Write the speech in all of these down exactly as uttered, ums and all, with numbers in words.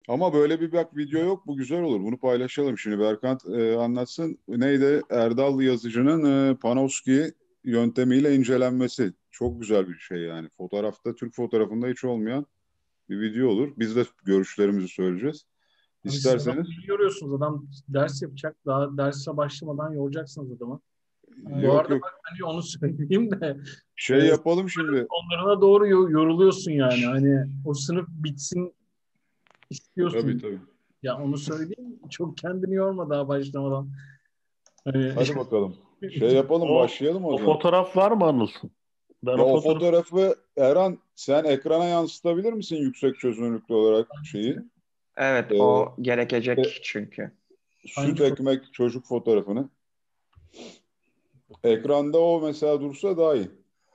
Ama böyle bir bak video yok. Bu güzel olur. Bunu paylaşalım şimdi. Berkant e, anlatsın. Neydi? Erdal yazıcının e, Panofsky yöntemiyle incelenmesi. Çok güzel bir şey yani. Fotoğrafta, Türk fotoğrafında hiç olmayan bir video olur. Biz de görüşlerimizi söyleyeceğiz. Abi siz adamı İsterseniz iyi yoruyorsunuz. Adam ders yapacak. Daha derse başlamadan yoracaksınız adamı. Bu yok arada yok, bak hani onu söyleyeyim de şey e, yapalım şimdi. sonlarına doğru yo- yoruluyorsun yani. Hani o sınıf bitsin Tabii istiyorsun. tabii. Ya onu söyleyeyim. Çok kendini yorma daha başlamadan. Hani Hadi bakalım. Şey yapalım, O başlayalım o o zaman. fotoğraf var mı Anıl? Ben Ya o o fotoğraf fotoğrafı Erhan sen ekrana yansıtabilir misin yüksek çözünürlüklü olarak şeyi? hangisi? Evet, Ee, o e, gerekecek çünkü. süt Hangi foto? ekmek çocuk fotoğrafını. Ekranda o mesela dursa daha iyi.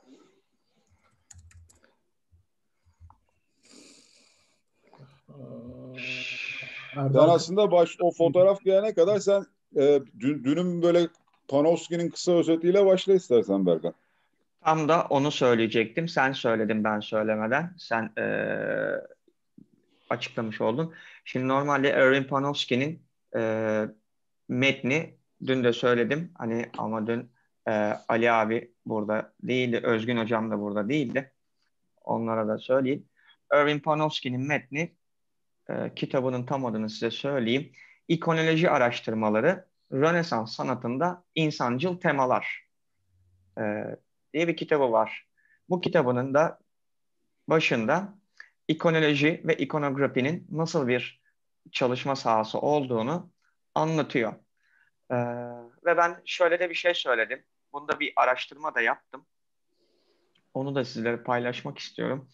Ee, Sen Erdal Kaya. aslında baş o fotoğraf gelene kadar sen e, dün, dünün böyle Panofsky'nin kısa özetiyle başla istersen Berkan. Tam da onu söyleyecektim. Sen söyledin ben söylemeden. Sen eee, açıklamış oldun. Şimdi normalde Erwin Panofsky'nin eee, metni dün de söyledim. Hani ama dün eee, Ali abi burada değildi. Özgün hocam da burada değildi. Onlara da söyleyeyim. Erwin Panofsky'nin metni, eee, kitabının tam adını size söyleyeyim. İkonoloji araştırmaları Rönesans sanatında insancıl temalar eee, diye bir kitabı var. Bu kitabının da başında ikonoloji ve ikonografinin nasıl bir çalışma sahası olduğunu anlatıyor. Ee, ve ben şöyle de bir şey söyledim. Bunda bir araştırma da yaptım. Onu da sizlere paylaşmak istiyorum.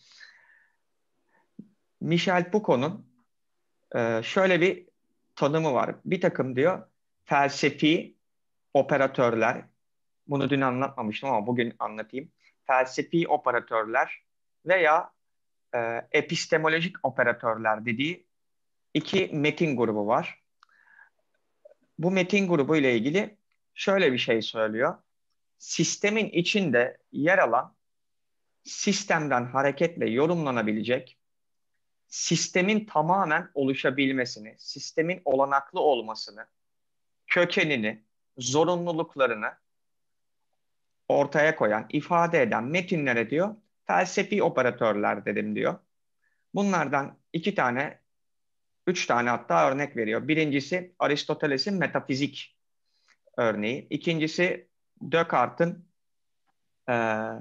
Michel Foucault'un e, şöyle bir tanımı var. Bir takım diyor felsefi operatörler, bunu dün anlatmamıştım ama bugün anlatayım. Felsefi operatörler veya e, epistemolojik operatörler dediği iki metin grubu var. Bu metin grubu ile ilgili şöyle bir şey söylüyor. Sistemin içinde yer alan, sistemden hareketle yorumlanabilecek, sistemin tamamen oluşabilmesini, sistemin olanaklı olmasını, kökenini, zorunluluklarını ortaya koyan, ifade eden metinlere diyor, felsefi operatörler dedim diyor. Bunlardan iki tane, üç tane hatta örnek veriyor. Birincisi Aristoteles'in metafizik örneği. İkincisi Descartes'in e,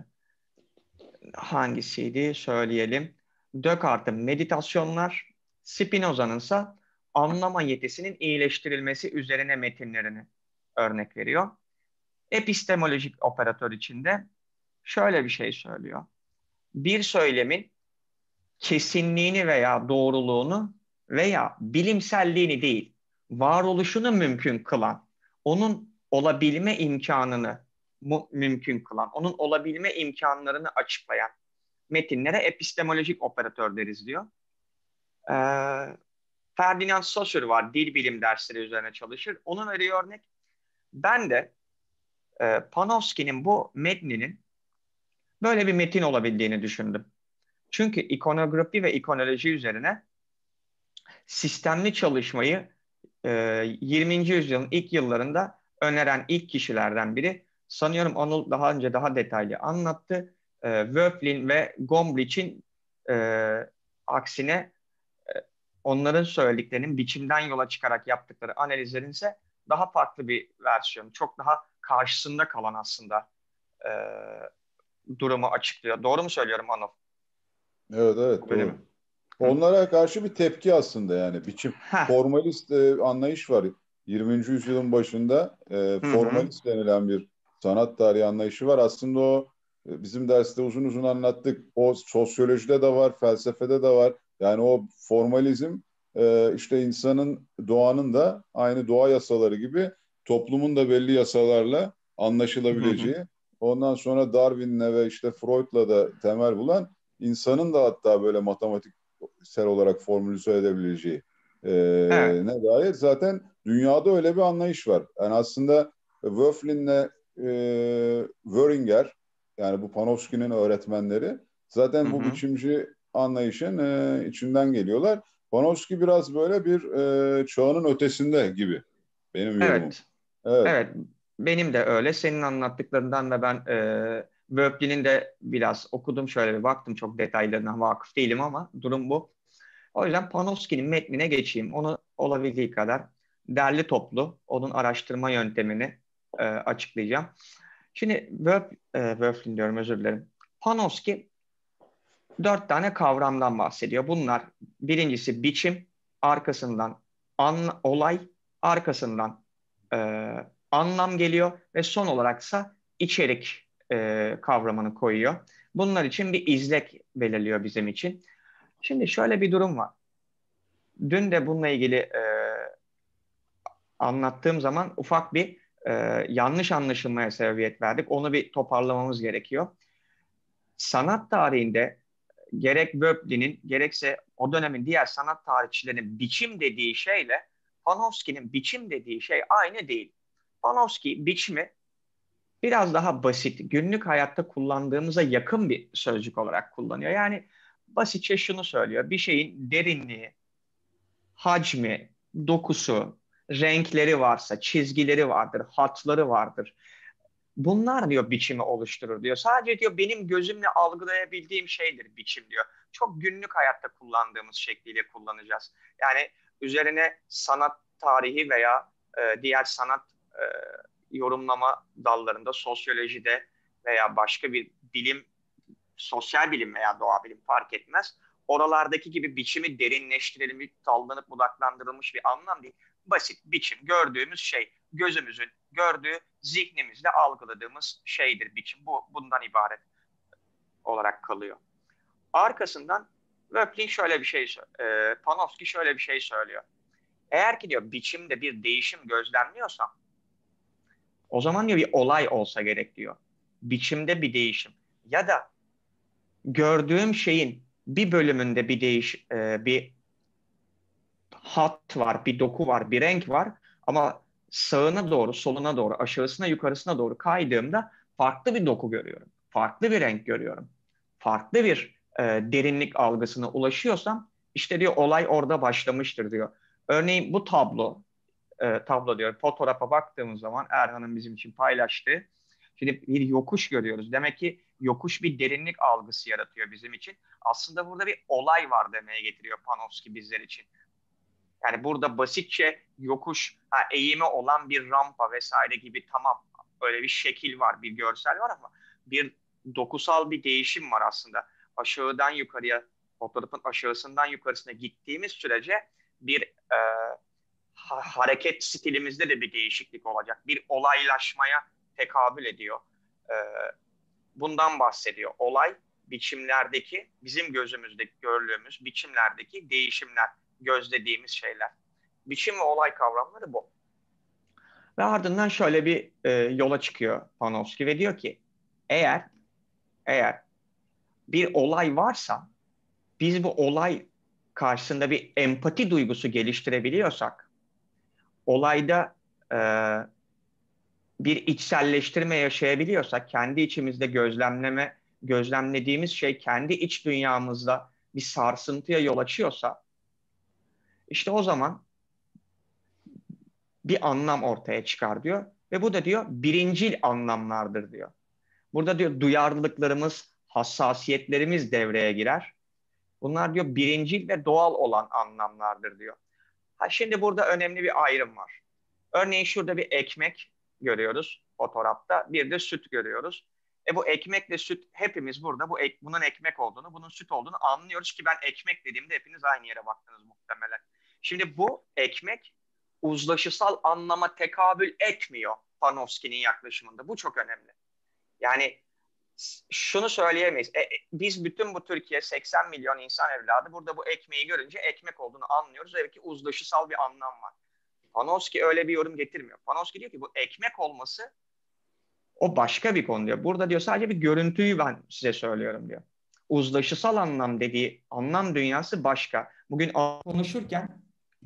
hangisiydi söyleyelim. Descartes'in meditasyonlar, Spinoza'nın ise anlama yetisinin iyileştirilmesi üzerine metinlerini örnek veriyor. Epistemolojik operatör içinde şöyle bir şey söylüyor. Bir söylemin kesinliğini veya doğruluğunu veya bilimselliğini değil, varoluşunu mümkün kılan, onun olabilme imkanını mu- mümkün kılan, onun olabilme imkanlarını açıklayan metinlere epistemolojik operatör deriz diyor. Ee, Ferdinand Saussure var, dil bilim dersleri üzerine çalışır. Onun veriyor örnek. Ben de e, Panofsky'nin bu metninin böyle bir metin olabildiğini düşündüm. Çünkü ikonografi ve ikonoloji üzerine sistemli çalışmayı e, yirminci yüzyılın ilk yıllarında öneren ilk kişilerden biri. Sanıyorum Anıl daha önce daha detaylı anlattı. E, Wöflin ve Gombrich'in e, aksine e, onların söylediklerinin biçimden yola çıkarak yaptıkları analizlerin ise daha farklı bir versiyon. Çok daha karşısında kalan aslında e, durumu açıklıyor. Doğru mu söylüyorum Anıl? Evet evet, Bu benim. doğru. Hı? Onlara karşı bir tepki aslında, yani biçim. Heh. Formalist e, anlayış var. yirminci yüzyılın başında e, Hı hı. formalist denilen bir sanat tarihi anlayışı var. Aslında o e, bizim derste uzun uzun anlattık. O sosyolojide de var, felsefede de var. Yani o formalizm e, işte insanın, doğanın da aynı doğa yasaları gibi toplumun da belli yasalarla Hı hı. anlaşılabileceği. Ondan sonra Darwin'le ve işte Freud'la da temel bulan, insanın da hatta böyle matematiksel olarak formülize edebileceği e, Evet. ne dair zaten dünyada öyle bir anlayış var. Yani aslında Wöflin'le e, Wöringer, yani bu Panofsky'nin öğretmenleri Hı zaten bu hı. biçimci anlayışın e, içinden geliyorlar. Panofsky biraz böyle bir e, çağının ötesinde gibi benim yorumum. Evet. Evet. Evet. Benim de öyle. Senin anlattıklarından ve ben e, Wörth'linin de biraz okudum. Şöyle bir baktım. Çok detaylarına vakıf değilim ama durum bu. O yüzden Panofsky'nin metnine geçeyim. Onu olabildiği kadar derli toplu onun araştırma yöntemini e, açıklayacağım. Şimdi Wörth, e, Wörth'lin diyorum, özür dilerim. Panofsky dört tane kavramdan bahsediyor. Bunlar birincisi biçim, arkasından an, olay, arkasından e, anlam geliyor ve son olaraksa içerik e, kavramını koyuyor. Bunlar için bir izlek belirliyor bizim için. Şimdi şöyle bir durum var. Dün de bununla ilgili e, anlattığım zaman ufak bir e, yanlış anlaşılmaya sebebiyet verdik. Onu bir toparlamamız gerekiyor. Sanat tarihinde gerek Wörthlin'in gerekse o dönemin diğer sanat tarihçilerinin biçim dediği şeyle Panofsky'nin biçim dediği şey aynı değil. Panofsky biçimi biraz daha basit, günlük hayatta kullandığımıza yakın bir sözcük olarak kullanıyor. Yani basitçe şunu söylüyor: bir şeyin derinliği, hacmi, dokusu, renkleri varsa, çizgileri vardır, hatları vardır. Bunlar diyor biçimi oluşturur diyor. Sadece diyor benim gözümle algılayabildiğim şeydir biçim diyor. Çok günlük hayatta kullandığımız şekliyle kullanacağız. Yani üzerine sanat tarihi veya e, diğer sanat e, yorumlama dallarında, sosyolojide veya başka bir bilim, sosyal bilim veya doğa bilim fark etmez. Oralardaki gibi biçimi derinleştirilmiş, dallanıp budaklandırılmış bir anlam değil. Basit biçim, gördüğümüz şey, gözümüzün gördüğü, zihnimizle algıladığımız şeydir biçim. Bu bundan ibaret olarak kalıyor. Arkasından Wörthling şöyle bir şey, e, Panofsky şöyle bir şey söylüyor. Eğer ki diyor biçimde bir değişim gözlemliyorsam, o zaman diyor bir olay olsa gerek diyor. Biçimde bir değişim. Ya da gördüğüm şeyin bir bölümünde bir değiş, e, bir hat var, bir doku var, bir renk var ama sağına doğru, soluna doğru, aşağısına, yukarısına doğru kaydığımda farklı bir doku görüyorum. Farklı bir renk görüyorum. Farklı bir e, derinlik algısına ulaşıyorsam işte diyor olay orada başlamıştır diyor. Örneğin bu tablo, e, tablo diyor, fotoğrafa baktığımız zaman Erhan'ın bizim için paylaştığı, şimdi bir yokuş görüyoruz. Demek ki yokuş bir derinlik algısı yaratıyor bizim için. Aslında burada bir olay var demeye getiriyor Panofsky bizler için. Yani burada basitçe yokuş, ha, eğimi olan bir rampa vesaire gibi, tamam, öyle bir şekil var, bir görsel var ama bir dokusal bir değişim var aslında. Aşağıdan yukarıya, fotoğrafın aşağısından yukarısına gittiğimiz sürece bir e, ha, hareket stilimizde de bir değişiklik olacak. Bir olaylaşmaya tekabül ediyor. E, bundan bahsediyor. Olay, biçimlerdeki, bizim gözümüzde gördüğümüz biçimlerdeki değişimler, gözlediğimiz şeyler. Biçim ve olay kavramları bu. Ve ardından şöyle bir e, yola çıkıyor Panofsky ve diyor ki eğer eğer bir olay varsa, biz bu olay karşısında bir empati duygusu geliştirebiliyorsak, olayda e, bir içselleştirme yaşayabiliyorsak, kendi içimizde gözlemleme gözlemlediğimiz şey kendi iç dünyamızda bir sarsıntıya yol açıyorsa, işte o zaman bir anlam ortaya çıkar diyor. Ve bu da diyor birincil anlamlardır diyor. Burada diyor duyarlılıklarımız, hassasiyetlerimiz devreye girer. Bunlar diyor birincil ve doğal olan anlamlardır diyor. Ha, şimdi burada önemli bir ayrım var. Örneğin şurada bir ekmek görüyoruz fotoğrafta, bir de süt görüyoruz. E bu ekmekle süt, hepimiz burada bu ek, bunun ekmek olduğunu, bunun süt olduğunu anlıyoruz ki ben ekmek dediğimde hepiniz aynı yere baktınız muhtemelen. Şimdi bu ekmek uzlaşısal anlama tekabül etmiyor Panofsky'nin yaklaşımında. Bu çok önemli. Yani şunu söyleyemeyiz. E, biz bütün bu Türkiye seksen milyon insan evladı burada bu ekmeği görünce ekmek olduğunu anlıyoruz. Evet ki uzlaşısal bir anlam var. Panofsky öyle bir yorum getirmiyor. Panofsky diyor ki bu ekmek olması o başka bir konu diyor. Burada diyor sadece bir görüntüyü ben size söylüyorum diyor. Uzlaşısal anlam dediği anlam dünyası başka. Bugün konuşurken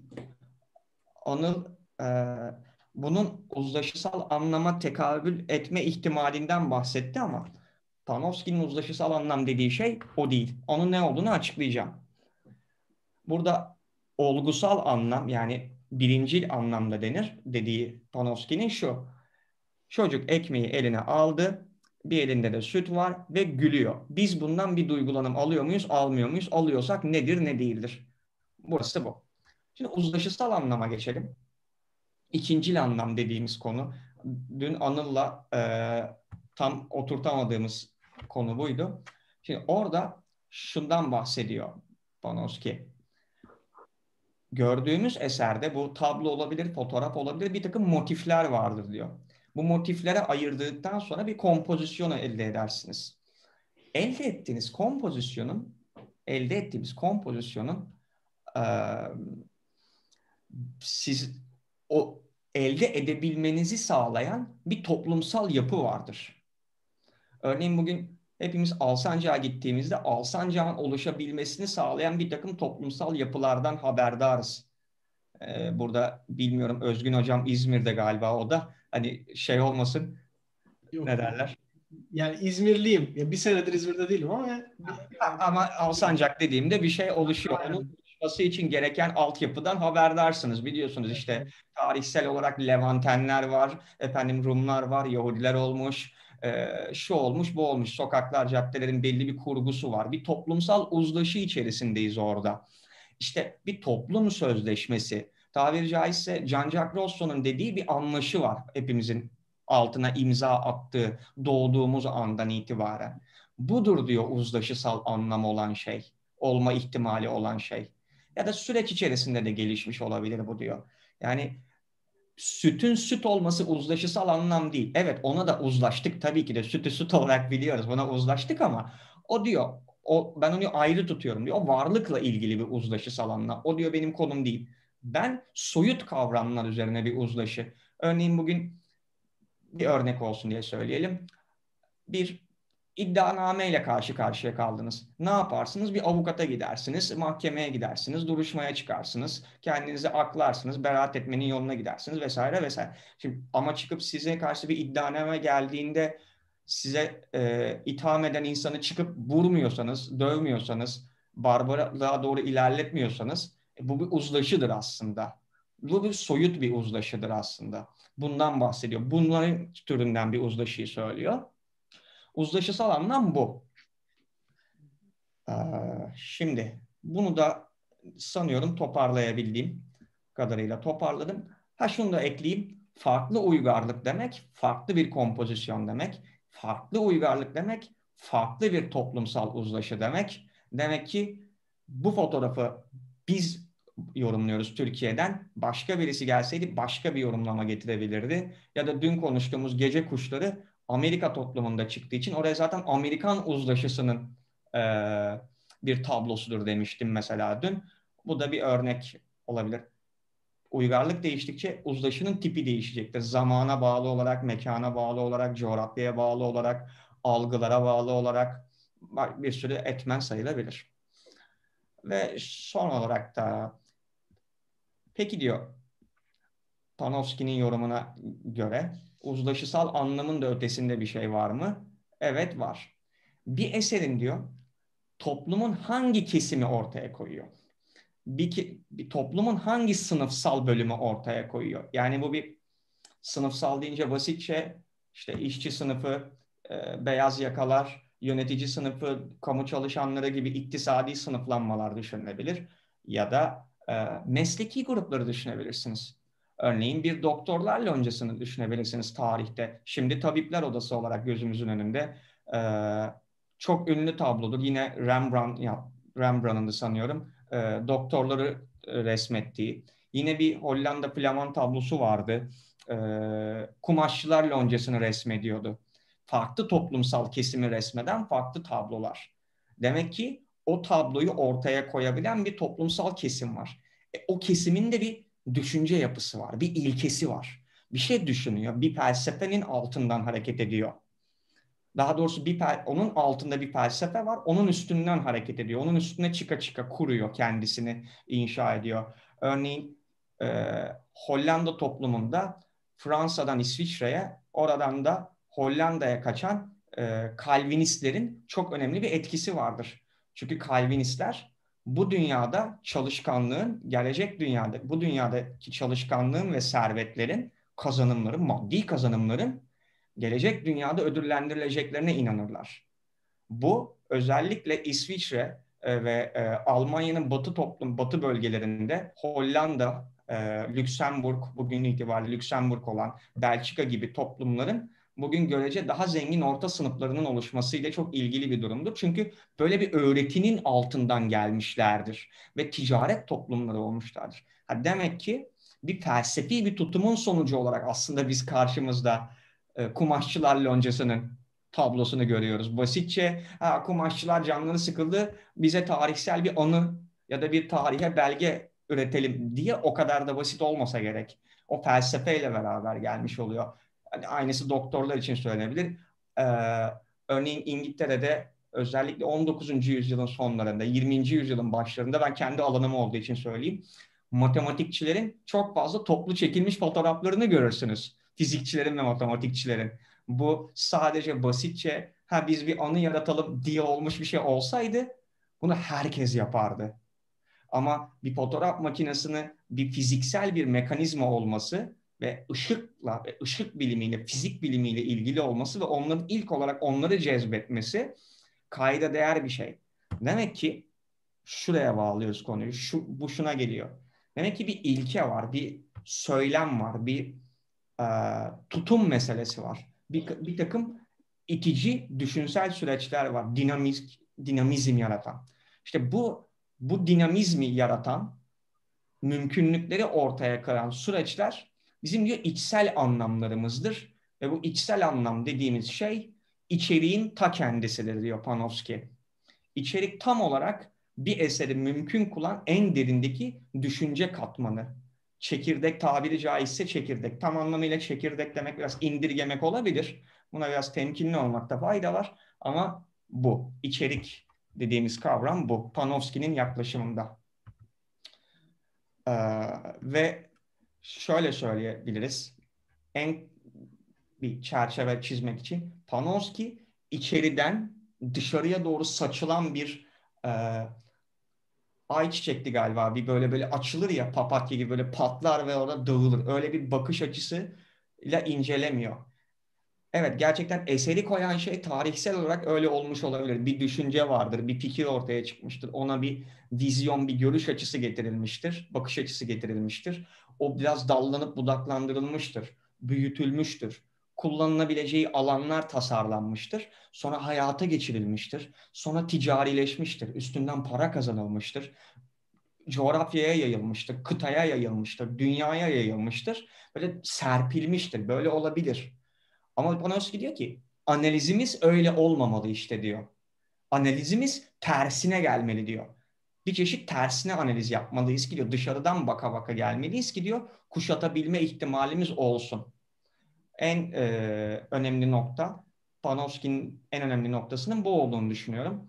Anıl e, bunun uzlaşısal anlama tekabül etme ihtimalinden bahsetti ama Panofsky'nin uzlaşısal anlam dediği şey o değil. Onun ne olduğunu açıklayacağım. Burada olgusal anlam, yani birincil anlamda denir dediği Panofski'nin şu: çocuk ekmeği eline aldı, bir elinde de süt var ve gülüyor. Biz bundan bir duygulanım alıyor muyuz, almıyor muyuz? Alıyorsak nedir, ne değildir? Burası bu. Şimdi uzlaşısal anlama geçelim. İkincil anlam dediğimiz konu. Dün Anıl'la e, tam oturtamadığımız konu buydu. Şimdi orada şundan bahsediyor Panofski. Gördüğümüz eserde, bu tablo olabilir, fotoğraf olabilir, bir takım motifler vardır diyor. Bu motiflere ayırdıktan sonra bir kompozisyon elde edersiniz. Elde ettiğiniz kompozisyonun, elde ettiğimiz kompozisyonun e, siz o elde edebilmenizi sağlayan bir toplumsal yapı vardır. Örneğin bugün hepimiz Alsancak'a gittiğimizde Alsancak'ın oluşabilmesini sağlayan bir takım toplumsal yapılardan haberdarız. Ee, burada bilmiyorum, Özgün Hocam İzmir'de galiba, o da hani şey olmasın, Yok. ne derler? Yani İzmirliyim. Ya bir senedir İzmir'de değilim ama yani, Ama Alsancak dediğimde bir şey oluşuyor. Onun oluşması için gereken altyapıdan haberdarsınız. Biliyorsunuz işte tarihsel olarak Levantenler var, efendim Rumlar var, Yahudiler olmuş, e, şu olmuş, bu olmuş. Sokaklar, caddelerin belli bir kurgusu var. Bir toplumsal uzlaşı içerisindeyiz orada. İşte bir toplum sözleşmesi, tabiri caizse Jean-Jacques Rousseau'nun dediği bir anlaşı var hepimizin altına imza attığı doğduğumuz andan itibaren. Budur diyor uzlaşısal anlam olan şey, olma ihtimali olan şey. Ya da süreç içerisinde de gelişmiş olabilir bu diyor. Yani sütün süt olması uzlaşısal anlam değil. Evet, ona da uzlaştık tabii ki de, sütü süt olarak biliyoruz, buna uzlaştık, ama o diyor, o, ben onu ayrı tutuyorum diyor. O varlıkla ilgili bir uzlaşısal anlam. O diyor benim konum değil. Ben soyut kavramlar üzerine bir uzlaşı. Örneğin bugün bir örnek olsun diye söyleyelim. Bir iddianameyle karşı karşıya kaldınız. Ne yaparsınız? Bir avukata gidersiniz, mahkemeye gidersiniz, duruşmaya çıkarsınız, kendinizi aklarsınız, beraat etmenin yoluna gidersiniz vesaire vesaire. Şimdi ama çıkıp size karşı bir iddianame geldiğinde size e, itham eden insanı çıkıp vurmuyorsanız, dövmüyorsanız, barbarlığa doğru ilerletmiyorsanız, e, bu bir uzlaşıdır aslında. Bu bir soyut bir uzlaşıdır aslında. Bundan bahsediyor. Bunların türünden bir uzlaşıyı söylüyor. Uzlaşısal anlam bu. Ee, şimdi bunu da sanıyorum toparlayabildiğim kadarıyla toparladım. Ha, şunu da ekleyeyim. Farklı uygarlık demek, farklı bir kompozisyon demek. Farklı uygarlık demek, farklı bir toplumsal uzlaşı demek. Demek ki bu fotoğrafı biz yorumluyoruz Türkiye'den. Başka birisi gelseydi başka bir yorumlama getirebilirdi. Ya da dün konuştuğumuz gece kuşları Amerika toplumunda çıktığı için oraya zaten Amerikan uzlaşısının e, bir tablosudur demiştim mesela dün. Bu da bir örnek olabilir. Uygarlık değiştikçe uzlaşının tipi değişecektir. Zamana bağlı olarak, mekana bağlı olarak, coğrafyaya bağlı olarak, algılara bağlı olarak bir sürü etmen sayılabilir. Ve son olarak da peki diyor Panofski'nin yorumuna göre uzlaşısal anlamın da ötesinde bir şey var mı? Evet, var. Bir eserin diyor toplumun hangi kesimi ortaya koyuyor? Bir, bir toplumun hangi sınıfsal bölümü ortaya koyuyor? Yani bu bir sınıfsal deyince basitçe işte işçi sınıfı, e, beyaz yakalar, yönetici sınıfı, kamu çalışanları gibi iktisadi sınıflanmalar düşünülebilir. Ya da e, mesleki grupları düşünebilirsiniz. Örneğin bir doktorlar loncasını düşünebilirsiniz tarihte. Şimdi Tabipler Odası olarak gözümüzün önünde. E, çok ünlü tablodur. Yine Rembrandt, ya, Rembrandt'ın sanıyorum. E, doktorları resmettiği. Yine bir Hollanda Flaman tablosu vardı. E, kumaşçılar loncasını resmediyordu. Farklı toplumsal kesimi resmeden farklı tablolar. Demek ki o tabloyu ortaya koyabilen bir toplumsal kesim var. E, o kesimin de bir düşünce yapısı var, bir ilkesi var. Bir şey düşünüyor, bir felsefenin altından hareket ediyor. Daha doğrusu bir onun altında bir felsefe var, onun üstünden hareket ediyor. Onun üstüne çıka çıka kuruyor, kendisini inşa ediyor. Örneğin e, Hollanda toplumunda Fransa'dan İsviçre'ye, oradan da Hollanda'ya kaçan e, Calvinistlerin çok önemli bir etkisi vardır. Çünkü Calvinistler bu dünyada çalışkanlığın, gelecek dünyada, bu dünyadaki çalışkanlığın ve servetlerin, kazanımların, maddi kazanımların gelecek dünyada ödüllendirileceklerine inanırlar. Bu özellikle İsviçre e, ve e, Almanya'nın batı toplum, batı bölgelerinde Hollanda, e, Lüksemburg, bugün itibariyle Lüksemburg olan Belçika gibi toplumların bugün görece daha zengin orta sınıflarının oluşmasıyla çok ilgili bir durumdur. Çünkü böyle bir öğretinin altından gelmişlerdir ve ticaret toplumları olmuşlardır. Ha, demek ki bir felsefi bir tutumun sonucu olarak aslında biz karşımızda e, kumaşçılar loncasının tablosunu görüyoruz. Basitçe ha, kumaşçılar canları sıkıldı, bize tarihsel bir anı ya da bir tarihe belge üretelim diye o kadar da basit olmasa gerek. O felsefeyle beraber gelmiş oluyor. Yani aynısı doktorlar için söylenebilir. Ee, örneğin İngiltere'de özellikle on dokuzuncu yüzyılın sonlarında, yirminci yüzyılın başlarında, ben kendi alanım olduğu için söyleyeyim, matematikçilerin çok fazla toplu çekilmiş fotoğraflarını görürsünüz. Fizikçilerin ve matematikçilerin. Bu sadece basitçe ha biz bir anı yaratalım diye olmuş bir şey olsaydı bunu herkes yapardı. Ama bir fotoğraf makinesini bir fiziksel bir mekanizma olması ve ışıkla ve ışık bilimiyle, fizik bilimiyle ilgili olması ve onların ilk olarak onları cezbetmesi kayda değer bir şey. Demek ki şuraya bağlıyoruz konuyu. Şu, bu şuna geliyor. Demek ki bir ilke var, bir söylem var, bir e, tutum meselesi var. Bir, bir takım itici düşünsel süreçler var. Dinamizm, dinamizm yaratan. İşte bu bu dinamizmi yaratan, mümkünlükleri ortaya koyan süreçler bizim diyor içsel anlamlarımızdır. Ve bu içsel anlam dediğimiz şey içeriğin ta kendisidir diyor Panofsky. İçerik tam olarak bir eseri mümkün kılan en derindeki düşünce katmanı. Çekirdek, tabiri caizse çekirdek. Tam anlamıyla çekirdek demek biraz indirgemek olabilir. Buna biraz temkinli olmakta fayda var. Ama bu, içerik dediğimiz kavram bu. Panofsky'nin yaklaşımında. Ee, ve şöyle söyleyebiliriz. En bir çerçeve çizmek için Panofsky içeriden dışarıya doğru saçılan bir e, ayçiçekli galiba, bir böyle böyle açılır ya, papatya gibi böyle patlar ve orada dağılır. Öyle bir bakış açısıyla incelemiyor. Evet, gerçekten eseri koyan şey tarihsel olarak öyle olmuş olabilir. Bir düşünce vardır, bir fikir ortaya çıkmıştır. Ona bir vizyon, bir görüş açısı getirilmiştir, bakış açısı getirilmiştir. O biraz dallanıp budaklandırılmıştır, büyütülmüştür. Kullanılabileceği alanlar tasarlanmıştır. Sonra hayata geçirilmiştir. Sonra ticarileşmiştir. Üstünden para kazanılmıştır. Coğrafyaya yayılmıştır, kıtaya yayılmıştır, dünyaya yayılmıştır. Böyle serpilmiştir. Böyle olabilir. Ama Panofsky diyor ki analizimiz öyle olmamalı işte diyor. Analizimiz tersine gelmeli diyor. Bir çeşit tersine analiz yapmalıyız ki diyor. Dışarıdan baka baka gelmeliyiz ki diyor. Kuşatabilme ihtimalimiz olsun. En e, önemli nokta, Panofsky'nin en önemli noktasının bu olduğunu düşünüyorum.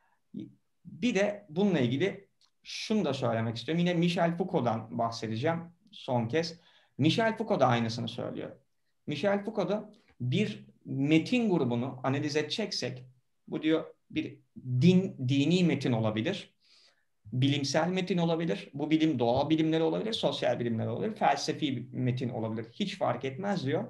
Bir de bununla ilgili şunu da söylemek istiyorum. Yine Michel Foucault'dan bahsedeceğim son kez. Michel Foucault da aynısını söylüyor. Michel Foucault da bir metin grubunu analiz edeceksek, bu diyor bir din, dini metin olabilir, bilimsel metin olabilir, bu bilim doğa bilimleri olabilir, sosyal bilimler olabilir, felsefi bir metin olabilir. Hiç fark etmez diyor.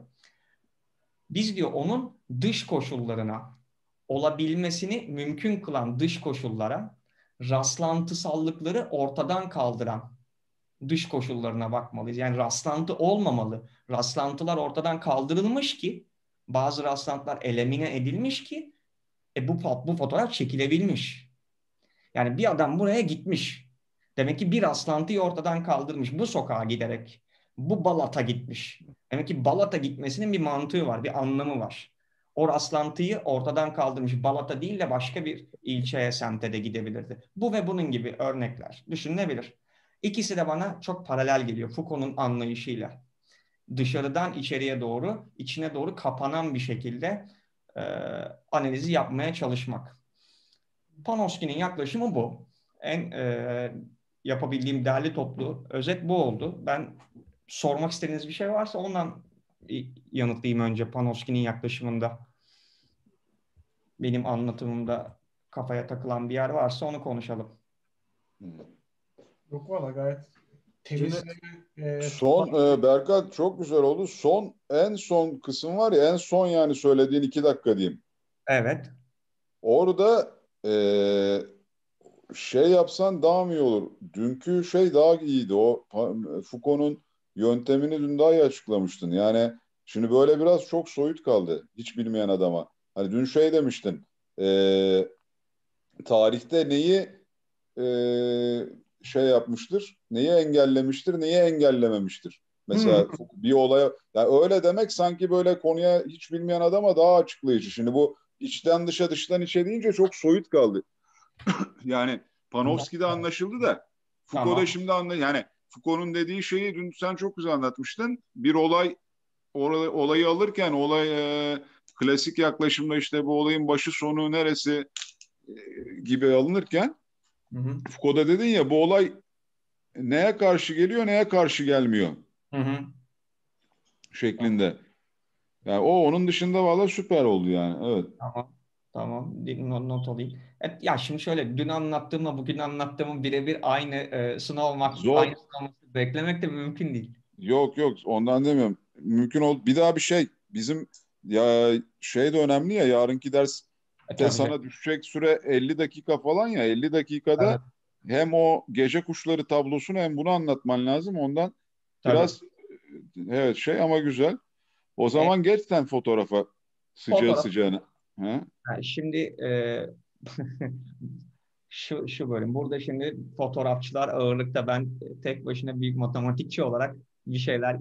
Biz diyor onun dış koşullarına, olabilmesini mümkün kılan dış koşullara, rastlantısallıkları ortadan kaldıran dış koşullarına bakmalıyız. Yani rastlantı olmamalı. Rastlantılar ortadan kaldırılmış ki, bazı rastlantılar elimine edilmiş ki e bu, bu fotoğraf çekilebilmiş. Yani bir adam buraya gitmiş. Demek ki bir rastlantıyı ortadan kaldırmış. Bu sokağa giderek. Bu Balat'a gitmiş. Demek ki Balat'a gitmesinin bir mantığı var, bir anlamı var. O rastlantıyı ortadan kaldırmış. Balat'a değil de başka bir ilçeye, semte de gidebilirdi. Bu ve bunun gibi örnekler düşünülebilir. İkisi de bana çok paralel geliyor Foucault'un anlayışıyla. Dışarıdan içeriye doğru, içine doğru kapanan bir şekilde e, analizi yapmaya çalışmak. Panofsky'nin yaklaşımı bu. En e, yapabildiğim derli toplu özet bu oldu. Ben sormak istediğiniz bir şey varsa ondan yanıtlayayım önce Panofsky'nin yaklaşımında. Benim anlatımımda kafaya takılan bir yer varsa onu konuşalım. Yok valla gayet temiz. E, Son e, Berkat çok güzel oldu. Son en son kısım var ya, en son yani söylediğin iki dakika diyeyim. Evet. Orada e, şey yapsan daha mı iyi olur? Dünkü şey daha iyiydi. O Foucault'un yöntemini dün daha iyi açıklamıştın. Yani şimdi böyle biraz çok soyut kaldı hiç bilmeyen adama. Hani dün şey demiştin. E, tarihte neyi e, şey yapmıştır, neyi engellemiştir, neyi engellememiştir. Mesela bir olaya, yani öyle demek sanki böyle konuya hiç bilmeyen adama daha açıklayıcı. Şimdi bu içten dışa, dıştan içe deyince çok soyut kaldı. Yani Panofski'de anlaşıldı da Foucault'da Tamam. şimdi anla, yani Foucault'un dediği şeyi dün sen çok güzel anlatmıştın. Bir olay or- olayı alırken olay e, klasik yaklaşımda işte bu olayın başı sonu neresi e, gibi alınırken Hı hı. Foucault'da dedin ya, bu olay neye karşı geliyor, neye karşı gelmiyor Hı hı. şeklinde. Yani o onun dışında valla süper oldu yani. Evet. Tamam. Tamam. Bir not, not alayım. Evet, ya şimdi şöyle dün anlattığımla bugün anlattığımın birebir aynı e, sınav olmak, Zor. aynı olması beklemek de mümkün değil. Yok yok, ondan demiyorum. Mümkün ol. Bir daha bir şey. Bizim ya şey de önemli ya, yarınki derste E, tabii canım. sana düşecek süre elli dakika falan ya. elli dakikada Evet. hem o gece kuşları tablosunu hem bunu anlatman lazım. Ondan Tabii. biraz evet şey ama güzel. O E, zaman geç sen fotoğrafa sıcağı fotoğraf. sıcağına. Ha? Ha, şimdi e, şu şu bölüm. Burada şimdi fotoğrafçılar ağırlıkta, ben tek başına bir matematikçi olarak bir şeyler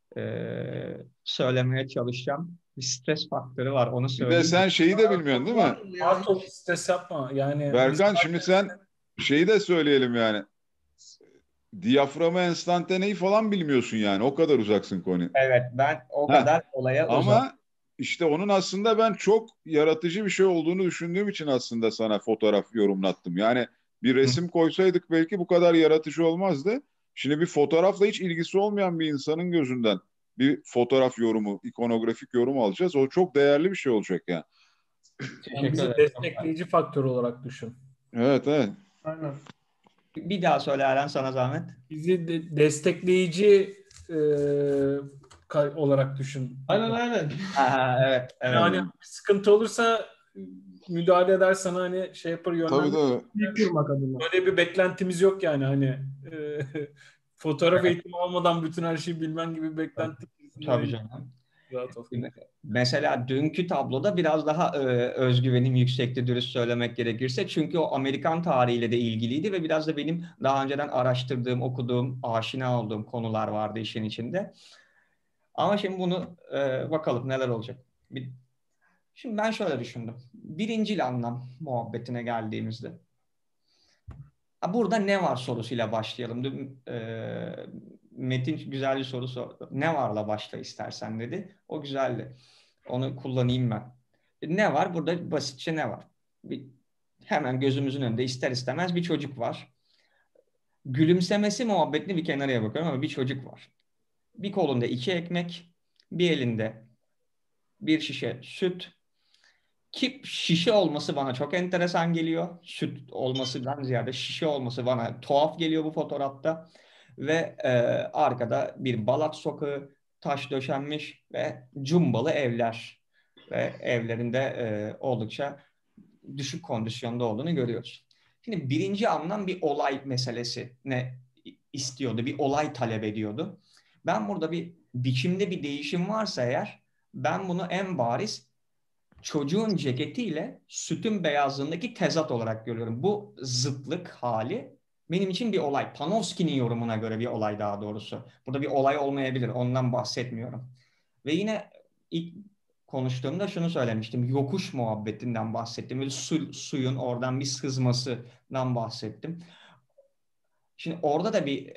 e, söylemeye çalışacağım. Bir stres faktörü var, onu Bir de söyleyeyim. sen şeyi de bilmiyorsun değil mi? Rahat ol, stres yapma. Yani biz Berkan, şimdi sen şeyi de söyleyelim yani. Diyaframı enstantaneyi falan bilmiyorsun yani. O kadar uzaksın konuya. Evet, ben o Heh. kadar olaya uzak. Ama işte onun aslında ben çok yaratıcı bir şey olduğunu düşündüğüm için aslında sana fotoğraf yorumlattım. Yani bir Hı. resim koysaydık belki bu kadar yaratıcı olmazdı. Şimdi bir fotoğrafla hiç ilgisi olmayan bir insanın gözünden bir fotoğraf yorumu, ikonografik yorum alacağız. O çok değerli bir şey olacak yani. yani Teşekkür bizi ederim. Çok sağ ol. destekleyici faktör olarak düşün. Evet, evet. Aynen. Bir daha söyle Eren, sana zahmet. Bizi de- destekleyici e, ka- olarak düşün. Aynen aynen. Aha, evet, evet. Yani bir sıkıntı olursa müdahale edersen hani şey yapar, Tabii yönlendir. tabii. İyi kurmak adına. Böyle bir beklentimiz yok yani hani e, fotoğraf Evet. eğitimi almadan bütün her şeyi bilmen gibi bir Tabii, beklenti içerisinde tabii değil. canım. Rahat ol. Mesela dünkü tabloda biraz daha e, özgüvenim yüksekti, dürüst söylemek gerekirse. Çünkü o Amerikan tarihiyle de ilgiliydi ve biraz da benim daha önceden araştırdığım, okuduğum, aşina olduğum konular vardı işin içinde. Ama şimdi bunu e, bakalım neler olacak. Bir, şimdi ben şöyle düşündüm. Birincil anlam muhabbetine geldiğimizde. Burada ne var sorusuyla başlayalım. Dün, e, Metin güzel bir soru sordu. Ne varla başla istersen dedi. O güzeldi. Onu kullanayım ben. Ne var? Burada basitçe ne var? Bir, hemen gözümüzün önünde ister istemez bir çocuk var. Gülümsemesi muhabbetini bir kenarıya bakıyorum ama bir çocuk var. Bir kolunda iki ekmek, bir elinde bir şişe süt. Ki şişe olması bana çok enteresan geliyor. Süt olmasından ziyade şişe olması bana tuhaf geliyor bu fotoğrafta. Ve e, arkada bir Balat sokağı, taş döşenmiş ve cumbalı evler. Ve evlerinde e, oldukça düşük kondisyonda olduğunu görüyoruz. Şimdi birinci anlam bir olay meselesi ne istiyordu, bir olay talep ediyordu. Ben burada bir biçimde bir değişim varsa eğer, ben bunu en bariz çocuğun ceketiyle sütün beyazlığındaki tezat olarak görüyorum. Bu zıtlık hali benim için bir olay. Panofski'nin yorumuna göre bir olay daha doğrusu. Burada bir olay olmayabilir, ondan bahsetmiyorum. Ve yine ilk konuştuğumda şunu söylemiştim. Yokuş muhabbetinden bahsettim. Böyle su, suyun oradan bir sızmasından bahsettim. Şimdi orada da bir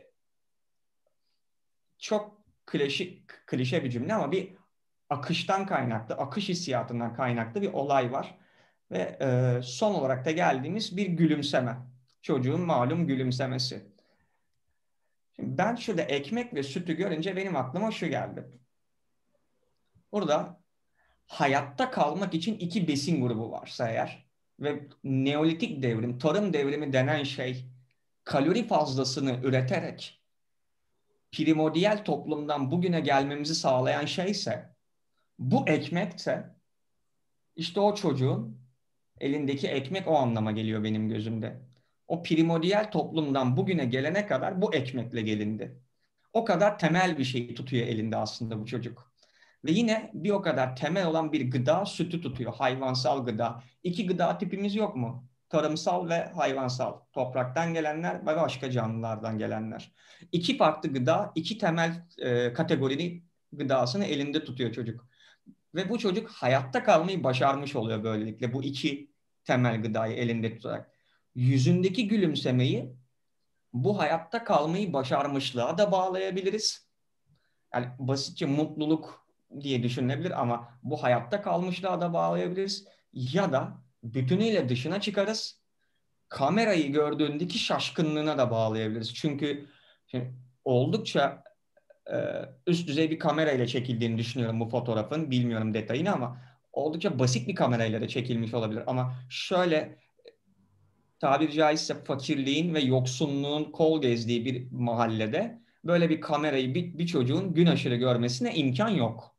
çok klişe, klişe bir cümle ama bir akıştan kaynaklı, akış hissiyatından kaynaklı bir olay var. Ve e, son olarak da geldiğimiz bir gülümseme. Çocuğun malum gülümsemesi. Şimdi ben şurada ekmek ve sütü görünce benim aklıma şu geldi. Burada hayatta kalmak için iki besin grubu varsa eğer ve Neolitik devrim, tarım devrimi denen şey kalori fazlasını üreterek primordial toplumdan bugüne gelmemizi sağlayan şeyse, bu ekmekse, işte o çocuğun elindeki ekmek o anlama geliyor benim gözümde. O primordial toplumdan bugüne gelene kadar bu ekmekle gelindi. O kadar temel bir şeyi tutuyor elinde aslında bu çocuk. Ve yine bir o kadar temel olan bir gıda sütü tutuyor. Hayvansal gıda. İki gıda tipimiz yok mu? Tarımsal ve hayvansal. Topraktan gelenler ve başka canlılardan gelenler. İki farklı gıda, iki temel e, kategorinin gıdasını elinde tutuyor çocuk. Ve bu çocuk hayatta kalmayı başarmış oluyor böylelikle. Bu iki temel gıdayı elinde tutarak. Yüzündeki gülümsemeyi bu hayatta kalmayı başarmışlığa da bağlayabiliriz. Yani basitçe mutluluk diye düşünülebilir ama bu hayatta kalmışlığa da bağlayabiliriz. Ya da bütünüyle dışına çıkarız. Kamerayı gördüğündeki şaşkınlığına da bağlayabiliriz. Çünkü şimdi oldukça e, üst düzey bir kamerayla çekildiğini düşünüyorum bu fotoğrafın. Bilmiyorum detayını ama oldukça basit bir kamerayla da çekilmiş olabilir. Ama şöyle tabiri caizse fakirliğin ve yoksunluğun kol gezdiği bir mahallede böyle bir kamerayı bir, bir çocuğun gün aşırı görmesine imkan yok.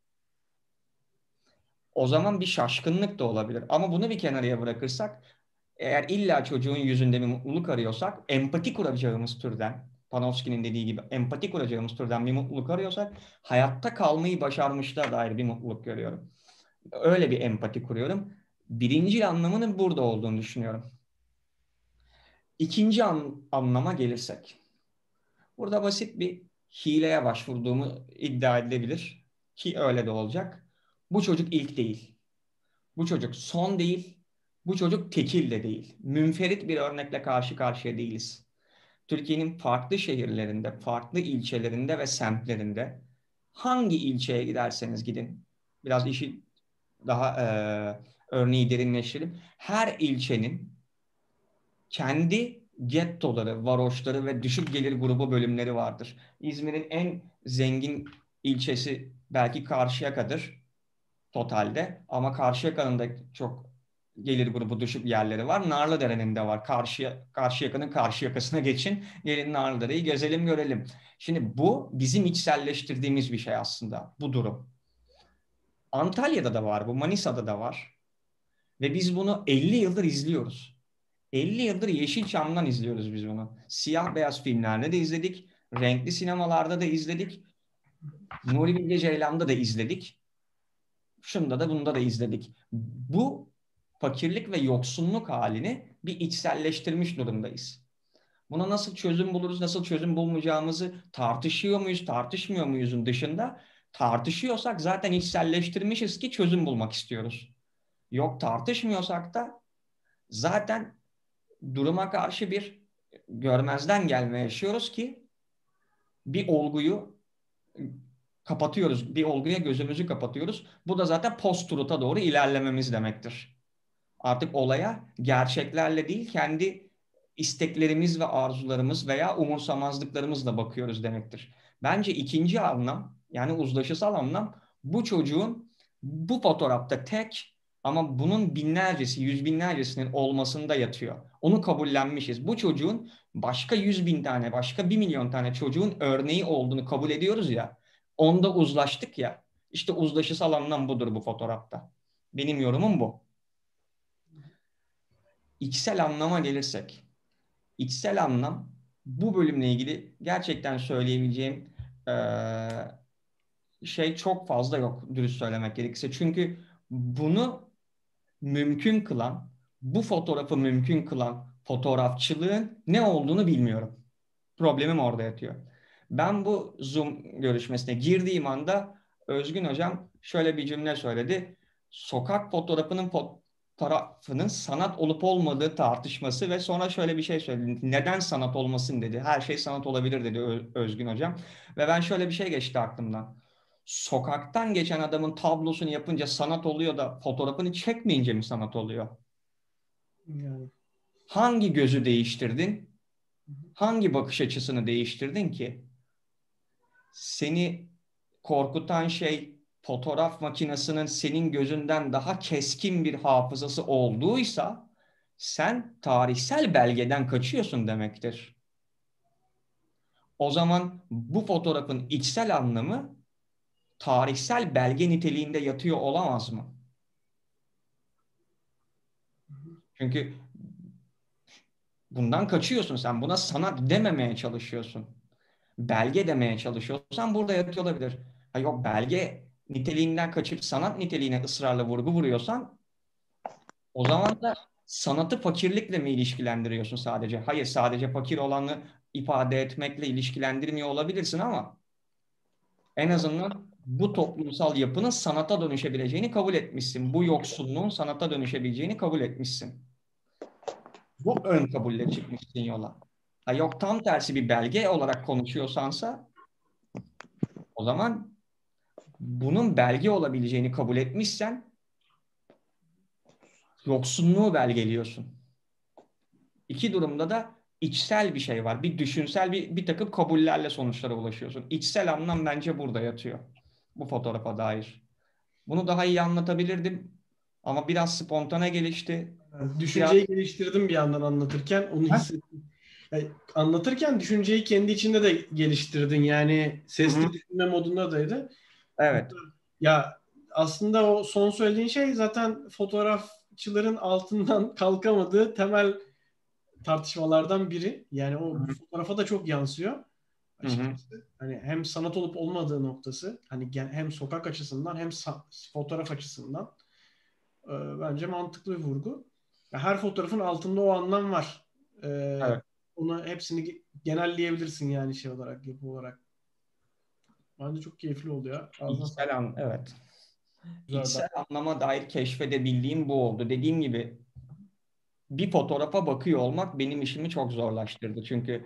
O zaman bir şaşkınlık da olabilir. Ama bunu bir kenarıya bırakırsak, eğer illa çocuğun yüzünde bir mutluluk arıyorsak, empati kuracağımız türden, Panofsky'nin dediği gibi empati kuracağımız türden bir mutluluk arıyorsak, hayatta kalmayı başarmışlığa dair bir mutluluk görüyorum. Öyle bir empati kuruyorum. Birinci anlamının burada olduğunu düşünüyorum. İkinci an, anlama gelirsek, burada basit bir hileye başvurduğumu iddia edilebilir ki öyle de olacak. Bu çocuk ilk değil. Bu çocuk son değil. Bu çocuk tekil de değil. Münferit bir örnekle karşı karşıya değiliz. Türkiye'nin farklı şehirlerinde, farklı ilçelerinde ve semtlerinde hangi ilçeye giderseniz gidin, biraz işi daha e, örneği derinleştirelim. Her ilçenin kendi gettoları, varoşları ve düşük gelir grubu bölümleri vardır. İzmir'in en zengin ilçesi belki Karşıyaka'dır totalde. Ama Karşıyaka'nın da çok gelir grubu düşük yerleri var. Narlıdere'nin de var. Karşıya, Karşıyaka'nın karşı yakasına geçin. Gelin Narlıdere'yi gezelim görelim. Şimdi bu bizim içselleştirdiğimiz bir şey aslında bu durum. Antalya'da da var bu, Manisa'da da var. Ve biz bunu elli yıldır izliyoruz. elli yıldır Yeşilçam'dan izliyoruz biz bunu. Siyah beyaz filmlerde de izledik. Renkli sinemalarda da izledik. Nuri Bilge Ceylan'da da izledik. Şunda da bunda da izledik. Bu fakirlik ve yoksunluk halini bir içselleştirmiş durumdayız. Buna nasıl çözüm buluruz, nasıl çözüm bulmayacağımızı tartışıyor muyuz, tartışmıyor muyuzun dışında tartışıyorsak zaten içselleştirmişiz ki çözüm bulmak istiyoruz. Yok tartışmıyorsak da zaten duruma karşı bir görmezden gelme yaşıyoruz ki bir olguyu kapatıyoruz. Bir olguya gözümüzü kapatıyoruz. Bu da zaten post-truth'a doğru ilerlememiz demektir. Artık olaya gerçeklerle değil kendi isteklerimiz ve arzularımız veya umursamazlıklarımızla bakıyoruz demektir. Bence ikinci anlam, yani uzlaşısal anlam, bu çocuğun bu fotoğrafta tek ama bunun binlercesi, yüz binlercesinin olmasında yatıyor. Onu kabullenmişiz. Bu çocuğun başka yüz bin tane, başka bir milyon tane çocuğun örneği olduğunu kabul ediyoruz ya. Onda uzlaştık ya. İşte uzlaşısal anlam budur bu fotoğrafta. Benim yorumum bu. İçsel anlama gelirsek. İçsel anlam bu bölümle ilgili gerçekten söyleyebileceğim ee, şey çok fazla yok dürüst söylemek gerekirse. Çünkü bunu mümkün kılan, bu fotoğrafı mümkün kılan fotoğrafçılığın ne olduğunu bilmiyorum. Problemim orada yatıyor. Ben bu Zoom görüşmesine girdiğim anda Özgün Hocam şöyle bir cümle söyledi. Sokak fotoğrafının fotoğrafının sanat olup olmadığı tartışması ve sonra şöyle bir şey söyledi. Neden sanat olmasın dedi. Her şey sanat olabilir dedi Özgün Hocam. Ve ben şöyle bir şey geçti aklımdan. Sokaktan geçen adamın tablosunu yapınca sanat oluyor da fotoğrafını çekmeyince mi sanat oluyor? Yani. Hangi gözü değiştirdin? Hangi bakış açısını değiştirdin ki? Seni korkutan şey fotoğraf makinesinin senin gözünden daha keskin bir hafızası olduysa sen tarihsel belgeden kaçıyorsun demektir. O zaman bu fotoğrafın içsel anlamı tarihsel belge niteliğinde yatıyor olamaz mı? Çünkü bundan kaçıyorsun sen. Buna sanat dememeye çalışıyorsun. Belge demeye çalışıyorsan burada yatıyor olabilir. Ha yok, belge niteliğinden kaçıp sanat niteliğine ısrarla vurgu vuruyorsan o zaman da sanatı fakirlikle mi ilişkilendiriyorsun sadece? Hayır, sadece fakir olanı ifade etmekle ilişkilendirmiyor olabilirsin ama en azından bu toplumsal yapının sanata dönüşebileceğini kabul etmişsin. Bu yoksulluğun sanata dönüşebileceğini kabul etmişsin. Bu ön kabulle çıkmışsın yola. Ha yok, tam tersi bir belge olarak konuşuyorsansa o zaman bunun belge olabileceğini kabul etmişsen yoksunluğu belgeliyorsun. İki durumda da içsel bir şey var. Bir düşünsel bir, bir takım kabullerle sonuçlara ulaşıyorsun. İçsel anlam bence burada yatıyor. Bu fotoğrafa dair. Bunu daha iyi anlatabilirdim ama biraz spontane gelişti. Yani düşünceyi geliştirdim bir yandan anlatırken, onu hissettim. Yani anlatırken düşünceyi kendi içinde de geliştirdin. Yani sesli Hı-hı. düşünme modundaydı. Evet. Ya aslında o son söylediğin şey zaten fotoğrafçıların altından kalkamadığı temel tartışmalardan biri. Yani o Hı-hı. fotoğrafa da çok yansıyor açıkçası. Hı-hı. Hani hem sanat olup olmadığı noktası, hani hem sokak açısından hem fotoğraf açısından e, bence mantıklı bir vurgu. Her fotoğrafın altında o anlam var. E, Evet. onu hepsini genelleyebilirsin yani şey olarak, yapı olarak. Bence çok keyifli oluyor. Ağzına sağlık. İçsel an, evet. Güzel. İçsel anlama dair keşfedebildiğim bu oldu. Dediğim gibi bir fotoğrafa bakıyor olmak benim işimi çok zorlaştırdı. Çünkü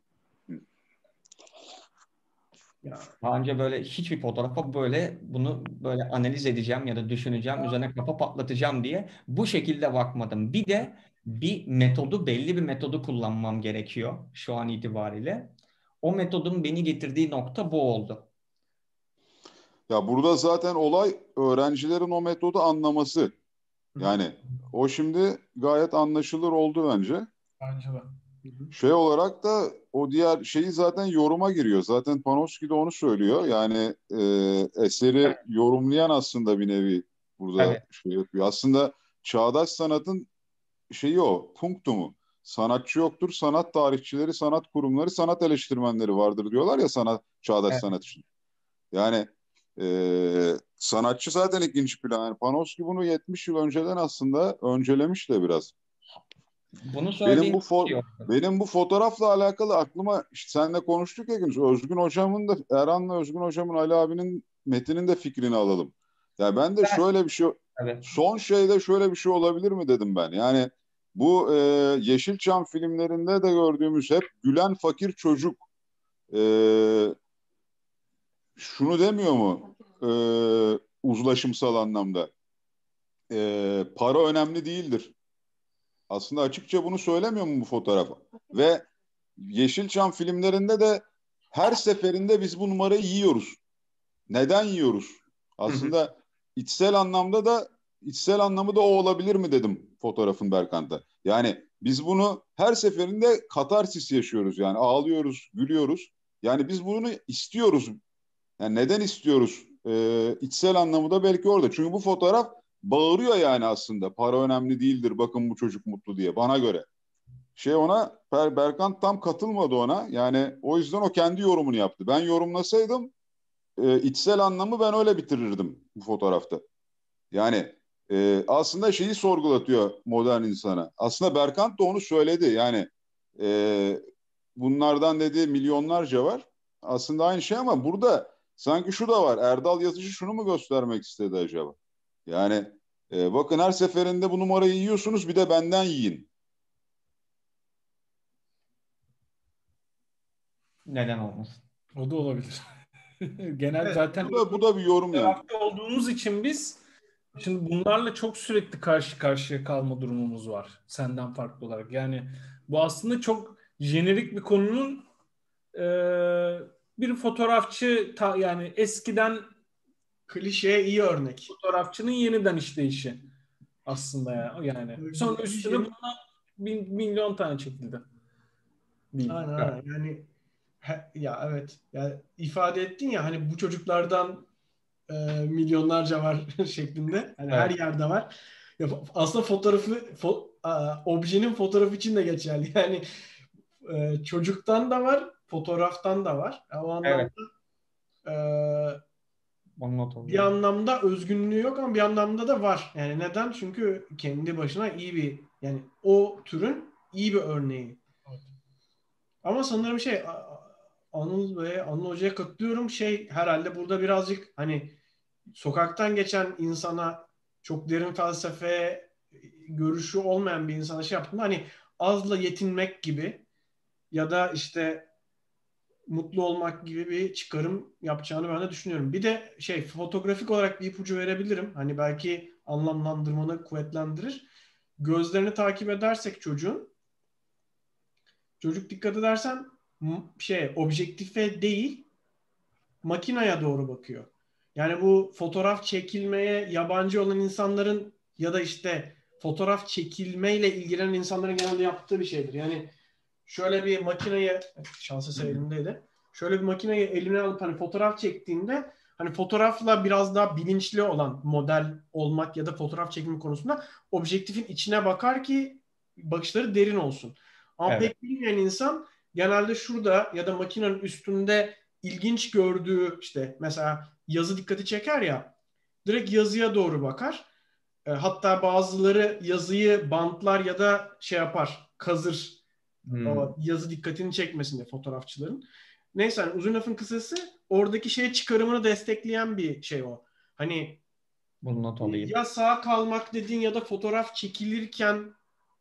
Ya, daha önce böyle hiçbir fotoğrafa böyle bunu böyle analiz edeceğim ya da düşüneceğim, üzerine kafa patlatacağım diye bu şekilde bakmadım. Bir de bir metodu, belli bir metodu kullanmam gerekiyor şu an itibariyle. O metodun beni getirdiği nokta bu oldu. Ya burada zaten olay öğrencilerin o metodu anlaması. Yani o şimdi gayet anlaşılır oldu bence. bence de. Şey olarak da o diğer şeyi zaten yoruma giriyor. Zaten Panofsky de onu söylüyor. Yani e, eseri yorumlayan aslında bir nevi burada Evet. şey yapıyor. Aslında çağdaş sanatın şeyi o, punktumu. Sanatçı yoktur, sanat tarihçileri, sanat kurumları, sanat eleştirmenleri vardır diyorlar ya sanat, çağdaş Evet. sanat için. Yani e, sanatçı zaten ikinci plan. Yani Panofsky bunu yetmiş yıl önceden aslında öncelemiş de biraz. Bunu Benim söylediğin bu şey fo oldu. benim bu fotoğrafla alakalı aklıma işte seninle konuştuk ya Gündüz. Özgün hocamın da Erhan'la Özgün hocamın Ali abinin Metin'in de fikrini alalım. Ya ben de Ben, şöyle bir şey evet. son şeyde şöyle bir şey olabilir mi dedim ben. Yani bu e, Yeşilçam filmlerinde de gördüğümüz hep gülen fakir çocuk e, şunu demiyor mu e, uzlaşımsal anlamda? E, para önemli değildir. Aslında açıkça bunu söylemiyor mu bu fotoğrafa? Ve Yeşilçam filmlerinde de her seferinde biz bu numarayı yiyoruz. Neden yiyoruz? Hı hı. Aslında içsel anlamda da içsel anlamı da o olabilir mi dedim fotoğrafın Berkant'a. Yani biz bunu her seferinde katarsis yaşıyoruz. Yani ağlıyoruz, gülüyoruz. Yani biz bunu istiyoruz. Yani neden istiyoruz? Ee, içsel anlamı da belki orada. Çünkü bu fotoğraf bağırıyor yani aslında. Para önemli değildir. Bakın bu çocuk mutlu diye bana göre. Şey ona Ber Berkant tam katılmadı ona. Yani o yüzden o kendi yorumunu yaptı. Ben yorumlasaydım e, içsel anlamı ben öyle bitirirdim bu fotoğrafta. Yani e, aslında şeyi sorgulatıyor modern insana. Aslında Berkant da onu söyledi. Yani e, bunlardan dedi milyonlarca var. Aslında aynı şey ama burada sanki şu da var. Erdal Yazıcı şunu mu göstermek istedi acaba? Yani e, bakın her seferinde bu numarayı yiyorsunuz bir de benden yiyin. Neden olmasın? O da olabilir. Genel Evet, zaten bu da bu da bir yorum yani. tarafta olduğumuz için biz şimdi bunlarla çok sürekli karşı karşıya kalma durumumuz var. Senden farklı olarak. Yani bu aslında çok jenerik bir konunun e, bir fotoğrafçı ta, yani eskiden Klişeye iyi örnek. fotoğrafçının yeniden işleyişi aslında ya. Yani sonra üstüne Klişenin- bundan bin, milyon tane çekildi. Değil. Aynen, aynen. Yani He- Ya evet. Ya ifade ettin ya hani bu çocuklardan e, milyonlarca var şeklinde. Hani her Evet. yerde var. Ya, fo- aslında fotoğrafı fo- a, objenin fotoğrafı için de geçerli. Yani e, çocuktan da var, fotoğraftan da var. Ya, o anlamda Evet. e, Onu not bir alıyorum. anlamda özgünlüğü yok ama bir anlamda da var. Yani neden? Çünkü kendi başına iyi bir yani o türün iyi bir örneği. Ama sanırım şey A- Anıl ve Anıl Hoca'ya katılıyorum. Şey herhalde burada birazcık hani sokaktan geçen insana çok derin felsefe görüşü olmayan bir insana şey yaptığında hani azla yetinmek gibi ya da işte mutlu olmak gibi bir çıkarım yapacağını ben de düşünüyorum. Bir de şey fotoğrafik olarak bir ipucu verebilirim. Hani belki anlamlandırmanı kuvvetlendirir. Gözlerini takip edersek çocuğun çocuk dikkat edersen m- şey objektife değil makinaya doğru bakıyor. Yani bu fotoğraf çekilmeye yabancı olan insanların ya da işte fotoğraf çekilmeyle ilgilenen insanların genelde yaptığı bir şeydir. Yani şöyle bir makineyi şans eseri elimdeydi. Şöyle bir makineyi eline alıp hani fotoğraf çektiğinde hani fotoğrafla biraz daha bilinçli olan model olmak ya da fotoğraf çekimi konusunda objektifin içine bakar ki bakışları derin olsun. Ama Evet. pek bilmeyen insan genelde şurada ya da makinenin üstünde ilginç gördüğü işte mesela yazı dikkati çeker ya direkt yazıya doğru bakar. E, hatta bazıları yazıyı bantlar ya da şey yapar kazır Hmm. o yazı dikkatini çekmesin diye fotoğrafçıların. Neyse hani uzun lafın kısası oradaki şey çıkarımını destekleyen bir şey o. Hani Bunu not alayım. ya sağ kalmak dediğin ya da fotoğraf çekilirken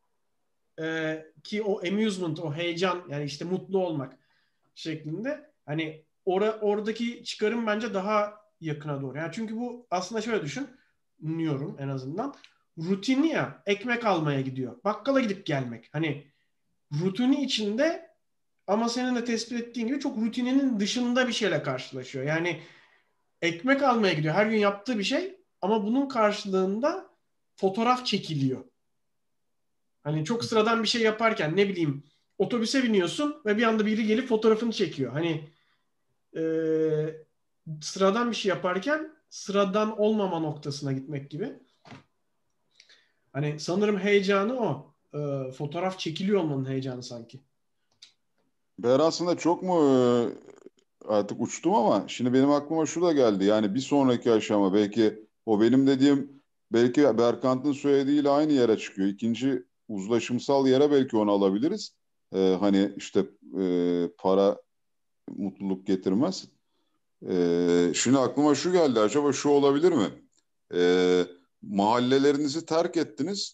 e, ki o amusement, o heyecan yani işte mutlu olmak şeklinde hani ora, oradaki çıkarım bence daha yakına doğru. Yani çünkü bu aslında şöyle düşün, düşünüyorum en azından. Rutini ya ekmek almaya gidiyor. Bakkala gidip gelmek. Hani rutini içinde ama senin de tespit ettiğin gibi çok rutininin dışında bir şeyle karşılaşıyor. Yani ekmek almaya gidiyor. Her gün yaptığı bir şey ama bunun karşılığında fotoğraf çekiliyor. Hani çok sıradan bir şey yaparken ne bileyim otobüse biniyorsun ve bir anda biri gelip fotoğrafını çekiyor. Hani e, sıradan bir şey yaparken sıradan olmama noktasına gitmek gibi. Hani sanırım heyecanı o. E, fotoğraf çekiliyor olmanın heyecanı sanki. Ben aslında çok mu e, artık uçtum ama şimdi benim aklıma şu da geldi. Yani bir sonraki aşama belki o benim dediğim belki Berkant'ın söylediğiyle aynı yere çıkıyor. İkinci uzlaşımsal yere belki onu alabiliriz. Ee, hani işte e, para mutluluk getirmez. Ee, şimdi aklıma şu geldi. Acaba şu olabilir mi? Ee, mahallelerinizi terk ettiniz.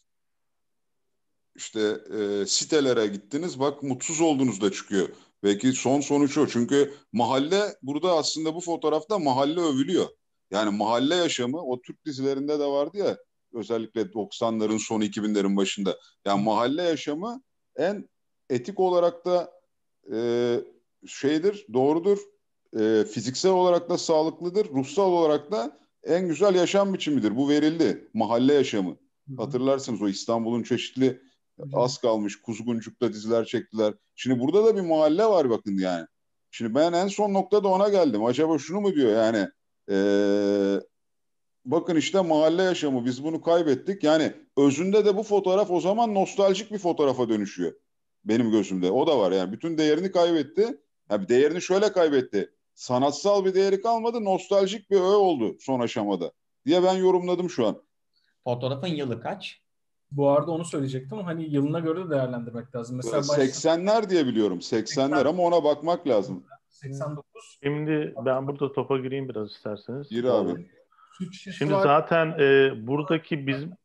İşte e, sitelere gittiniz. Bak mutsuz olduğunuz da çıkıyor. Belki son sonuç o. Çünkü mahalle burada aslında bu fotoğrafta mahalle övülüyor. Yani mahalle yaşamı o Türk dizilerinde de vardı ya özellikle doksanların sonu iki binlerin başında. Yani mahalle yaşamı en etik olarak da e, şeydir, doğrudur. E, fiziksel olarak da sağlıklıdır. Ruhsal olarak da en güzel yaşam biçimidir. Bu verildi. Mahalle yaşamı. Hı hı. Hatırlarsınız o İstanbul'un çeşitli Hocam. az kalmış Kuzguncuk'ta diziler çektiler. Şimdi burada da bir mahalle var bakın yani. Şimdi ben en son noktada ona geldim. Acaba şunu mu diyor yani ee, bakın işte mahalle yaşamı biz bunu kaybettik. Yani özünde de bu fotoğraf o zaman nostaljik bir fotoğrafa dönüşüyor. Benim gözümde o da var yani bütün değerini kaybetti. Yani değerini şöyle kaybetti. Sanatsal bir değeri kalmadı nostaljik bir öğe oldu son aşamada diye ben yorumladım şu an. Fotoğrafın yılı kaç? Bu arada onu söyleyecektim. Hani yılına göre de değerlendirmek lazım. Mesela başta seksenler diye biliyorum. seksenler ama ona bakmak lazım. seksen dokuz Şimdi ben burada topa gireyim biraz isterseniz. Gir Olur. abi. süt şişesi Şimdi var. zaten e, buradaki bizim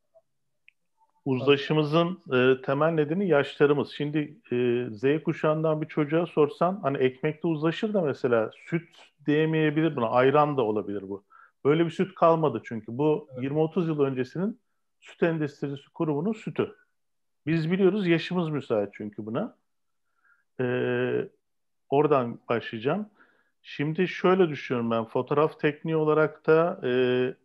uzlaşımızın e, temel nedeni yaşlarımız. Şimdi e, Z kuşağından bir çocuğa sorsan hani ekmekle uzlaşır da mesela süt diyemeyebilir buna. Ayran da olabilir bu. Böyle bir süt kalmadı çünkü. Bu yirmi otuz yıl öncesinin süt endüstrisi kurumunun sütü. Biz biliyoruz yaşımız müsait çünkü buna. E, Oradan başlayacağım. Şimdi şöyle düşünüyorum ben. Fotoğraf tekniği olarak da e,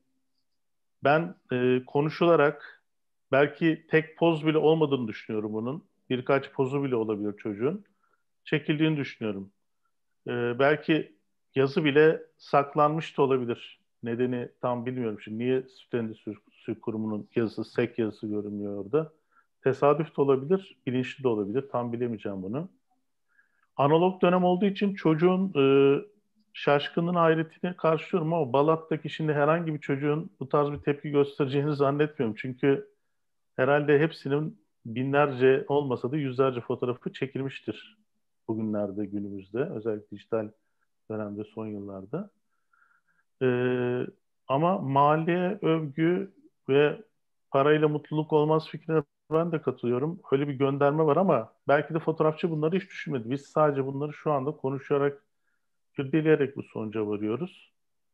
ben e, konuşularak belki tek poz bile olmadığını düşünüyorum bunun. Birkaç pozu bile olabilir çocuğun. Çekildiğini düşünüyorum. Ee, belki yazı bile saklanmış da olabilir. Nedeni tam bilmiyorum. Şimdi niye Süt Endüstrisi Kurumu'nun yazısı, S E K yazısı görünmüyor orada? Tesadüf de olabilir, bilinçli de olabilir. Tam bilemeyeceğim bunu. Analog dönem olduğu için çocuğun e, şaşkınlığın hayretini karşılıyorum ama Balat'taki şimdi herhangi bir çocuğun bu tarz bir tepki göstereceğini zannetmiyorum. Çünkü herhalde hepsinin binlerce olmasa da yüzlerce fotoğrafı çekilmiştir bugünlerde, günümüzde. Özellikle dijital dönemde, son yıllarda. Ee, ama mahalleye övgü ve parayla mutluluk olmaz fikrine ben de katılıyorum. Öyle bir gönderme var ama belki de fotoğrafçı bunları hiç düşünmedi. Biz sadece bunları şu anda konuşarak, irdeleyerek bu sonuca varıyoruz.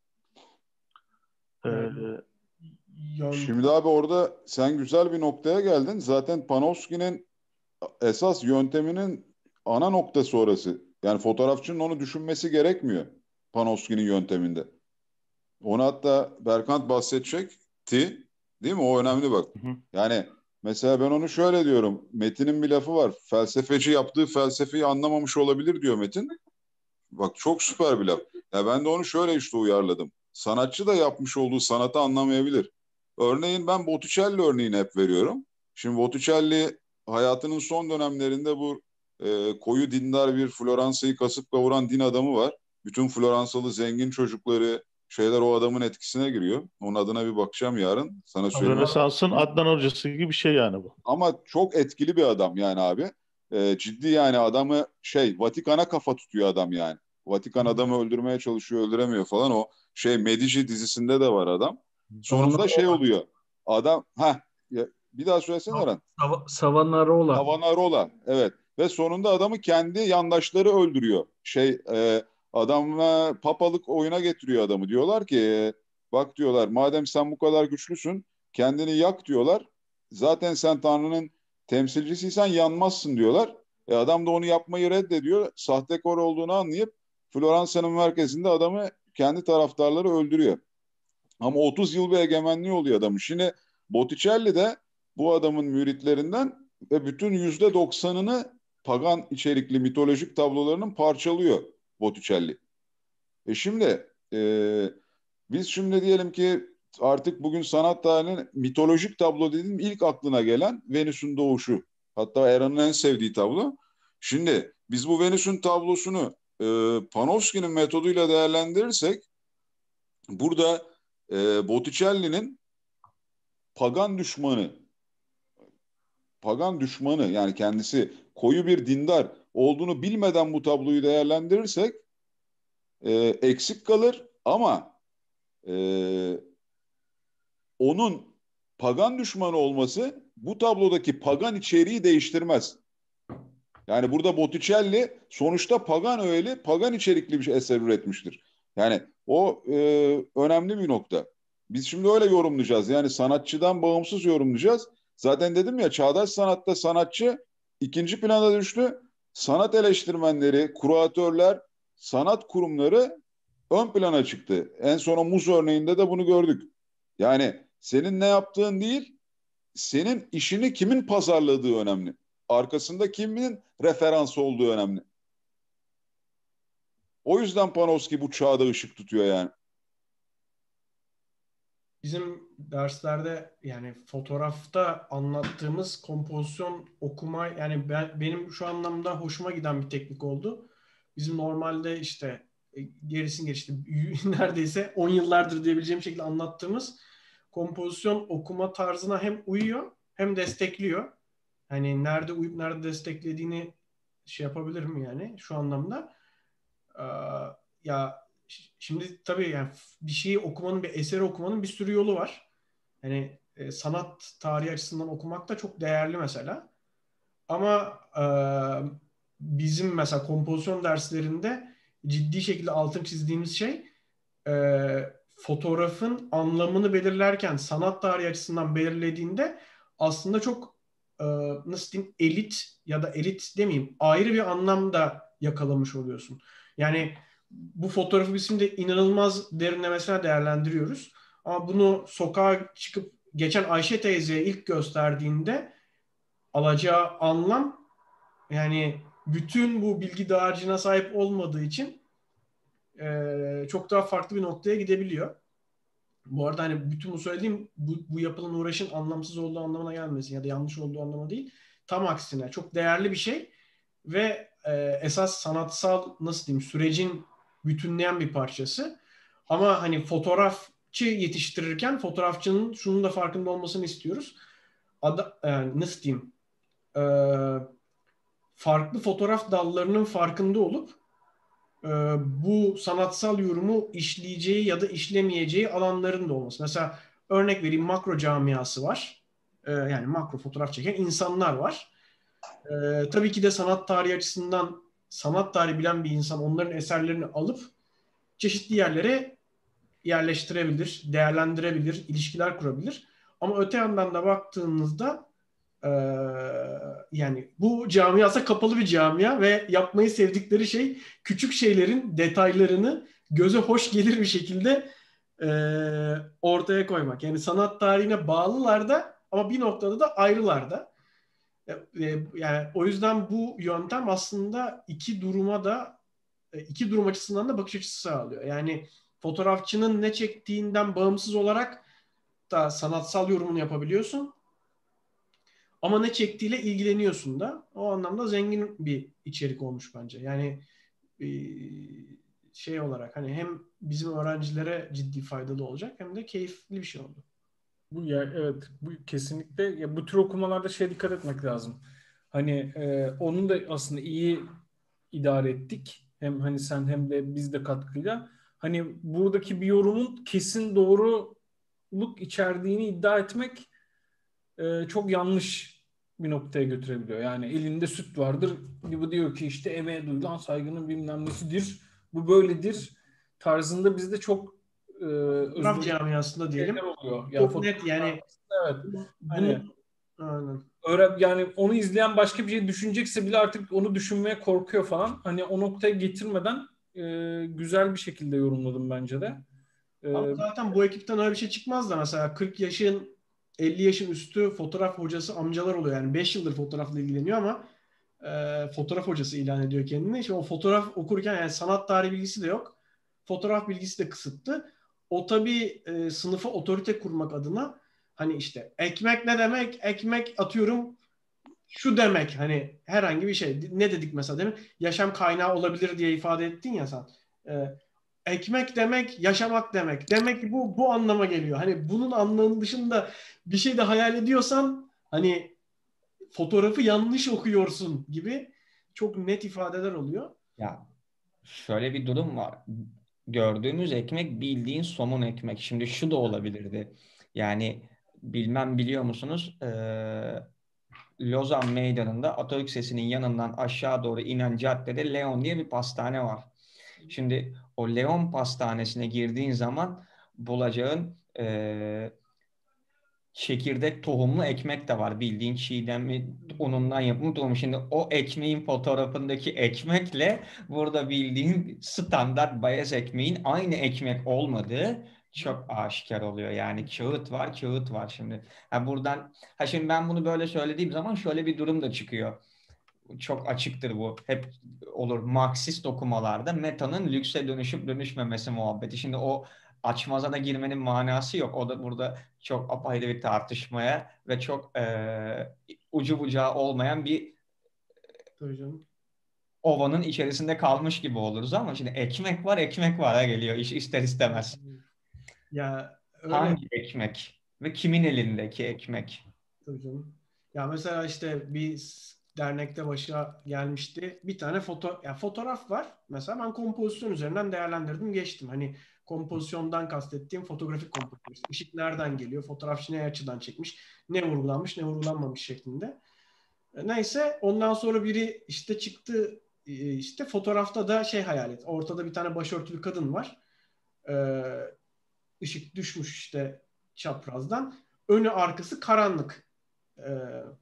Ee, Yani, yani, Şimdi abi orada sen güzel bir noktaya geldin. Zaten Panofsky'nin esas yönteminin ana noktası orası. Yani fotoğrafçının onu düşünmesi gerekmiyor Panofsky'nin yönteminde. Onu hatta Berkant bahsedecekti. Değil mi? O önemli bak. Hı hı. Yani mesela ben onu şöyle diyorum. Metin'in bir lafı var. Felsefeci yaptığı felsefeyi anlamamış olabilir diyor Metin. Bak çok süper bir laf. Ya ben de onu şöyle işte uyarladım. Sanatçı da yapmış olduğu sanatı anlamayabilir. Örneğin ben Botticelli örneğini hep veriyorum. Şimdi Botticelli hayatının son dönemlerinde bu e, koyu dindar bir Floransa'yı kasıp kavuran din adamı var. Bütün Floransalı zengin çocukları şeyler o adamın etkisine giriyor. Onun adına bir bakacağım yarın. Sana söyleyeyim. Rönesans'ın Adnan Hocası gibi bir şey yani bu. Ama çok etkili bir adam yani abi. Ee, ciddi yani adamı şey Vatikan'a kafa tutuyor adam yani. Vatikan adamı öldürmeye çalışıyor, öldüremiyor falan. O şey Medici dizisinde de var adam. Sonunda şey oluyor. Adam ha bir daha söylesene Eren. Sav- Savonarola. Savonarola evet. Ve sonunda adamı kendi yandaşları öldürüyor. Şey e, adamla papalık oyuna getiriyor adamı. Diyorlar ki e, bak diyorlar madem sen bu kadar güçlüsün kendini yak diyorlar. Zaten sen Tanrı'nın temsilcisiysen yanmazsın diyorlar. E adam da onu yapmayı reddediyor. Sahtekar olduğunu anlayıp Floransa'nın merkezinde adamı kendi taraftarları öldürüyor. Ama otuz yıl bir egemenliği oluyor adamın. Şimdi Botticelli de bu adamın müritlerinden ve bütün yüzde doksanını pagan içerikli mitolojik tablolarının parçalıyor Botticelli. E şimdi e, biz şimdi diyelim ki artık bugün sanat tarihinin mitolojik tablo dediğim ilk aklına gelen Venüs'ün doğuşu. Hatta Eran'ın en sevdiği tablo. Şimdi biz bu Venüs'ün tablosunu e, Panofsky'nin metoduyla değerlendirirsek burada e, Botticelli'nin pagan düşmanı pagan düşmanı yani kendisi koyu bir dindar olduğunu bilmeden bu tabloyu değerlendirirsek e, eksik kalır ama e, onun pagan düşmanı olması bu tablodaki pagan içeriği değiştirmez. Yani burada Botticelli sonuçta pagan öğeli, pagan içerikli bir eser üretmiştir. Yani o e, önemli bir nokta. Biz şimdi öyle yorumlayacağız. Yani sanatçıdan bağımsız yorumlayacağız. Zaten dedim ya çağdaş sanatta sanatçı ikinci plana düştü. Sanat eleştirmenleri, kuratörler, sanat kurumları ön plana çıktı. En son o muz örneğinde de bunu gördük. Yani senin ne yaptığın değil, senin işini kimin pazarladığı önemli. Arkasında kimin referansı olduğu önemli. O yüzden Panofsky bu çağda ışık tutuyor yani. Bizim derslerde yani fotoğrafta anlattığımız kompozisyon okuma yani ben, benim şu anlamda hoşuma giden bir teknik oldu. Bizim normalde işte gerisin geçti neredeyse on yıllardır diyebileceğim şekilde anlattığımız kompozisyon okuma tarzına hem uyuyor hem destekliyor. Hani nerede uyup nerede desteklediğini şey yapabilirim yani şu anlamda. Ee, ya şimdi tabii yani bir şeyi okumanın, bir eseri okumanın bir sürü yolu var. Hani e, sanat tarihi açısından okumak da çok değerli mesela. Ama e, bizim mesela kompozisyon derslerinde ciddi şekilde altın çizdiğimiz şey e, fotoğrafın anlamını belirlerken sanat tarihi açısından belirlediğinde aslında çok e, nasıl diyeyim elit ya da elit demeyeyim ayrı bir anlamda yakalamış oluyorsun. Yani bu fotoğrafı biz şimdi inanılmaz derinlemesine değerlendiriyoruz. Ama bunu sokağa çıkıp geçen Ayşe teyzeye ilk gösterdiğinde alacağı anlam yani bütün bu bilgi dağarcığına sahip olmadığı için e, çok daha farklı bir noktaya gidebiliyor. Bu arada hani bütün bu söylediğim bu, bu yapılan uğraşın anlamsız olduğu anlamına gelmesin ya da yanlış olduğu anlamına değil. Tam aksine çok değerli bir şey ve e, esas sanatsal nasıl diyeyim sürecin bütünleyen bir parçası. Ama hani fotoğrafçı yetiştirirken fotoğrafçının şunun da farkında olmasını istiyoruz. Ada, yani nasıl diyeyim e, farklı fotoğraf dallarının farkında olup e, bu sanatsal yorumu işleyeceği ya da işlemeyeceği alanların da olması. Mesela örnek vereyim makro camiası var. E, yani makro fotoğraf çeken insanlar var. E, tabii ki de sanat tarihi açısından sanat tarihi bilen bir insan onların eserlerini alıp çeşitli yerlere yerleştirebilir, değerlendirebilir, ilişkiler kurabilir. Ama öte yandan da baktığınızda e, yani bu camia kapalı bir camia ve yapmayı sevdikleri şey küçük şeylerin detaylarını göze hoş gelir bir şekilde e, ortaya koymak. Yani sanat tarihine bağlılar da ama bir noktada da ayrılar da. E, yani o yüzden bu yöntem aslında iki duruma da iki durum açısından da bakış açısı sağlıyor. Yani fotoğrafçının ne çektiğinden bağımsız olarak da sanatsal yorumunu yapabiliyorsun. Ama ne çektiğiyle ilgileniyorsun da. O anlamda zengin bir içerik olmuş bence. Yani şey olarak hani hem bizim öğrencilere ciddi faydalı olacak hem de keyifli bir şey oldu. Bu ya evet bu kesinlikle ya bu tür okumalarda şey dikkat etmek lazım. Hani e, onun da aslında iyi idare ettik. Hem hani sen hem de biz de katkıyla. Hani buradaki bir yorumun kesin doğruluk içerdiğini iddia etmek e, çok yanlış bir noktaya götürebiliyor. Yani elinde süt vardır. Bu diyor ki işte emeğe duyulan saygının bilmem nesidir. Bu böyledir tarzında bizde çok e, Fotoğraf özgür camiasında diyelim. oluyor. Yani Çok net yani. Evet. Hani, Bunu aynen. öğren yani onu izleyen başka bir şey düşünecekse bile artık onu düşünmeye korkuyor falan. Hani o noktaya getirmeden e, güzel bir şekilde yorumladım bence de. E, Ama zaten bu ekipten öyle bir şey çıkmaz da mesela kırk yaşın elli yaşın üstü fotoğraf hocası amcalar oluyor. Yani beş yıldır fotoğrafla ilgileniyor ama e, fotoğraf hocası ilan ediyor kendini. İşte o fotoğraf okurken yani sanat tarihi bilgisi de yok. Fotoğraf bilgisi de kısıtlı. O tabii e, sınıfa otorite kurmak adına hani işte ekmek ne demek? Ekmek atıyorum şu demek hani herhangi bir şey. Ne dedik mesela demin? Yaşam kaynağı olabilir diye ifade ettin ya sen. E, ekmek demek yaşamak demek. Demek ki bu bu anlama geliyor. Hani bunun anlamının dışında bir şey de hayal ediyorsan hani fotoğrafı yanlış okuyorsun gibi çok net ifadeler oluyor. Ya şöyle bir durum var. Gördüğümüz ekmek bildiğin somun ekmek. Şimdi şu da olabilirdi. Yani bilmem biliyor musunuz? Ee, Lozan Meydanı'nda Atatürk Lisesi'nin yanından aşağı doğru inen caddede Leon diye bir pastane var. Şimdi o Leon pastanesine girdiğin zaman bulacağın e, çekirdek tohumlu ekmek de var. Bildiğin çiğdemli unundan yapılmış tohum. Şimdi o ekmeğin fotoğrafındaki ekmekle burada bildiğin standart beyaz ekmeğin aynı ekmek olmadığı çok aşikar oluyor. Yani kağıt var, kağıt var şimdi. Ha buradan, ha şimdi ben bunu böyle söylediğim zaman şöyle bir durum da çıkıyor. Çok açıktır bu. Hep olur Marksist okumalarda metanın lükse dönüşüp dönüşmemesi muhabbeti. Şimdi o açmaza da girmenin manası yok. O da burada çok apayrı bir tartışmaya ve çok e, ucu bucağı olmayan bir Tabii canım. ovanın içerisinde kalmış gibi oluruz ama şimdi ekmek var, ekmek var ha geliyor iş ister istemez. Ya öyle. Hangi ekmek ve kimin elindeki ekmek? Tabii canım. Ya mesela işte bir dernekte başa gelmişti. Bir tane foto ya fotoğraf var. Mesela ben kompozisyon üzerinden değerlendirdim, geçtim. Hani kompozisyondan kastettiğim fotoğrafik kompozisyon. Işık nereden geliyor? Fotoğrafçı ne açıdan çekmiş? Ne vurgulanmış, ne vurgulanmamış şeklinde. Neyse ondan sonra biri işte çıktı, işte fotoğrafta da şey hayal et. Ortada bir tane başörtülü kadın var. Ee, ışık düşmüş işte çaprazdan. Önü arkası karanlık. Ee,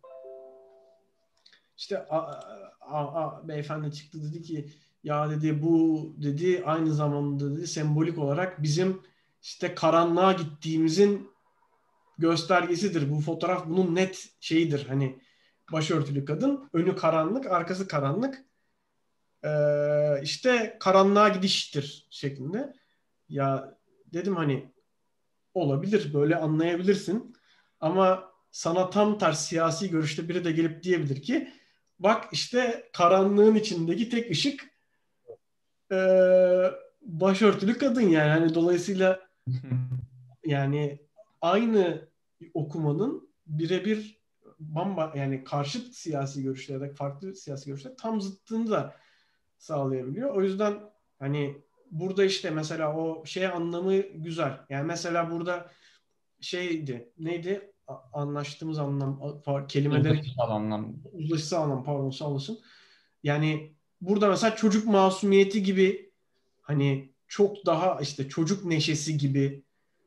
işte a, a, a, beyefendi çıktı dedi ki ya dedi bu dedi aynı zamanda dedi sembolik olarak bizim işte karanlığa gittiğimizin göstergesidir. Bu fotoğraf bunun net şeyidir. Hani başörtülü kadın, önü karanlık, arkası karanlık. Ee, işte karanlığa gidiştir şeklinde. Ya dedim hani olabilir, böyle anlayabilirsin. Ama sana tam ters siyasi görüşte biri de gelip diyebilir ki bak işte karanlığın içindeki tek ışık e, başörtülü kadın yani. Hani dolayısıyla yani aynı okumanın birebir bamba yani karşıt siyasi görüşlerde, farklı siyasi görüşlerde tam zıttını da sağlayabiliyor. O yüzden hani burada işte mesela o şey anlamı güzel. Yani mesela burada şeydi, neydi? A- Anlaştığımız anlam, a- kelimeleri Uzlaşısal anlam. uzlaşısal anlam, pardon sağ olasın. Yani burada mesela çocuk masumiyeti gibi hani çok daha işte çocuk neşesi gibi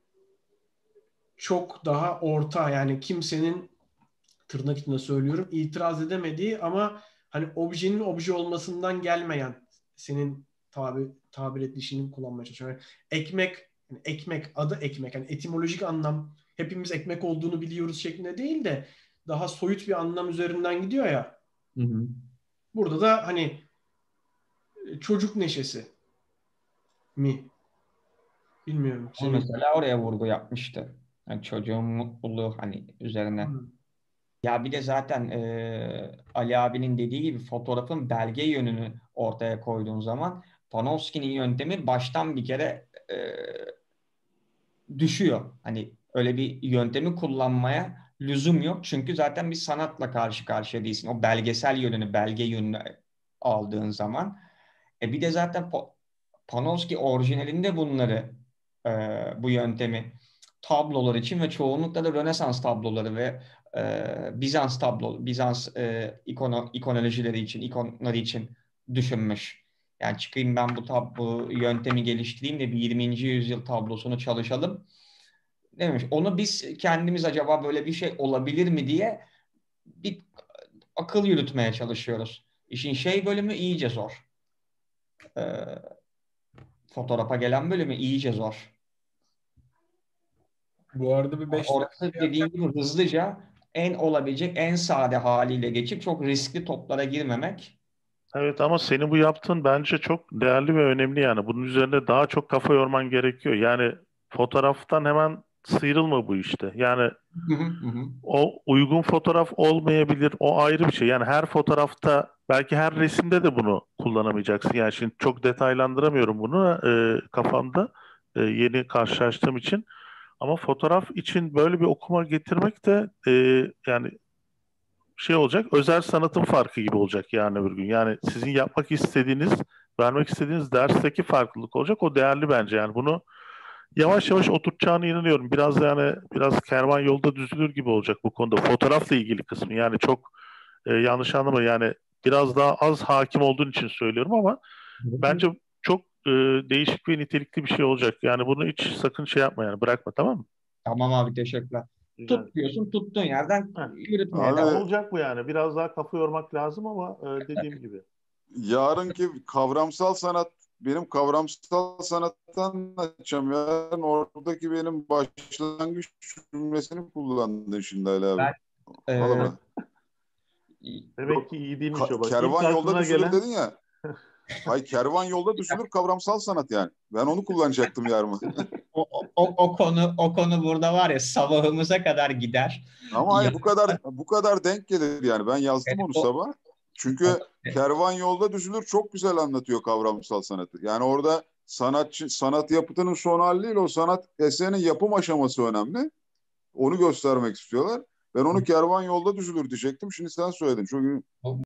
çok daha orta yani kimsenin tırnak içinde söylüyorum itiraz edemediği ama hani objenin obje olmasından gelmeyen senin tabi, tabir edişini kullanmaya çalışıyorum. Yani ekmek, yani ekmek adı ekmek yani etimolojik anlam hepimiz ekmek olduğunu biliyoruz şeklinde değil de daha soyut bir anlam üzerinden gidiyor ya. Hı hı. Burada da hani çocuk neşesi mi? Bilmiyorum. O Senin... mesela oraya vurgu yapmıştı. Yani çocuğun mutluluğu hani üzerine. Hmm. Ya bir de zaten e, Ali abinin dediği gibi fotoğrafın belge yönünü ortaya koyduğun zaman Panofsky'nin yöntemi baştan bir kere e, düşüyor. Hani öyle bir yöntemi kullanmaya lüzum yok. Çünkü zaten bir sanatla karşı karşıya değilsin. O belgesel yönünü, belge yönünü aldığın zaman. E bir de zaten Po- Panofsky orijinalinde bunları e, bu yöntemi tablolar için ve çoğunlukla da Rönesans tabloları ve e, Bizans tablo, Bizans e, ikono, ikonolojileri için, ikonları için düşünmüş. Yani çıkayım ben bu tab bu yöntemi geliştireyim de bir yirminci yüzyıl tablosunu çalışalım demiş. Onu biz kendimiz acaba böyle bir şey olabilir mi diye bir akıl yürütmeye çalışıyoruz. İşin şey bölümü iyice zor. E, fotoğrafa gelen bölümü iyice zor. Bu arada bir beş Orası dakika dediğim gibi hızlıca en olabilecek en sade haliyle geçip çok riskli toplara girmemek. Evet ama senin bu yaptığın bence çok değerli ve önemli yani. Bunun üzerine daha çok kafa yorman gerekiyor. Yani fotoğraftan hemen sıyrılma bu işte. Yani Hı hı hı. hı. o uygun fotoğraf olmayabilir. O ayrı bir şey. Yani her fotoğrafta belki her resimde de bunu kullanamayacaksın. Yani şimdi çok detaylandıramıyorum bunu e, kafamda e, yeni karşılaştığım için. Ama fotoğraf için böyle bir okuma getirmek de e, yani şey olacak, özel sanatın farkı gibi olacak yani öbür gün. Yani sizin yapmak istediğiniz, vermek istediğiniz dersteki farklılık olacak. O değerli bence yani. Bunu yavaş yavaş oturtacağına inanıyorum. Biraz da yani biraz kervan yolda düzülür gibi olacak bu konuda. Fotoğrafla ilgili kısmı yani çok e, yanlış anlama yani biraz daha az hakim olduğun için söylüyorum ama bence çok e, değişik ve nitelikli bir şey olacak. Yani bunu hiç sakın şey yapma yani bırakma, tamam mı? Tamam abi teşekkürler. Rica ederim. Tut diyorsun tuttuğun yerden Heh. yürütmeye Abi, devam. Olacak bu yani. Biraz daha kafa yormak lazım ama e, dediğim gibi. yarınki kavramsal sanat, benim kavramsal sanattan açacağım. Yani oradaki benim başlangıç cümlesini kullandın şimdi Ali abi. Ben Valla e, bırak. Demek ki iyi değilmiş Ka- o bak. İlk kervan yolda aklına düzülür gelen dedin ya. Hay kervan yolda düzülür kavramsal sanat yani. Ben onu kullanacaktım yarın. o, o, o konu o konu burada var ya sabahımıza kadar gider. Ama Ya, hayır bu kadar bu kadar denk gelir yani. Ben yazdım onu o, sabah. Çünkü kervan yolda düzülür çok güzel anlatıyor kavramsal sanatı. Yani orada sanatçı sanat yapıtının son hali değil, o sanat eserinin yapım aşaması önemli. Onu göstermek istiyorlar. Ben onu kervan yolda düzülür diyecektim. Şimdi sen söyledin. Çünkü o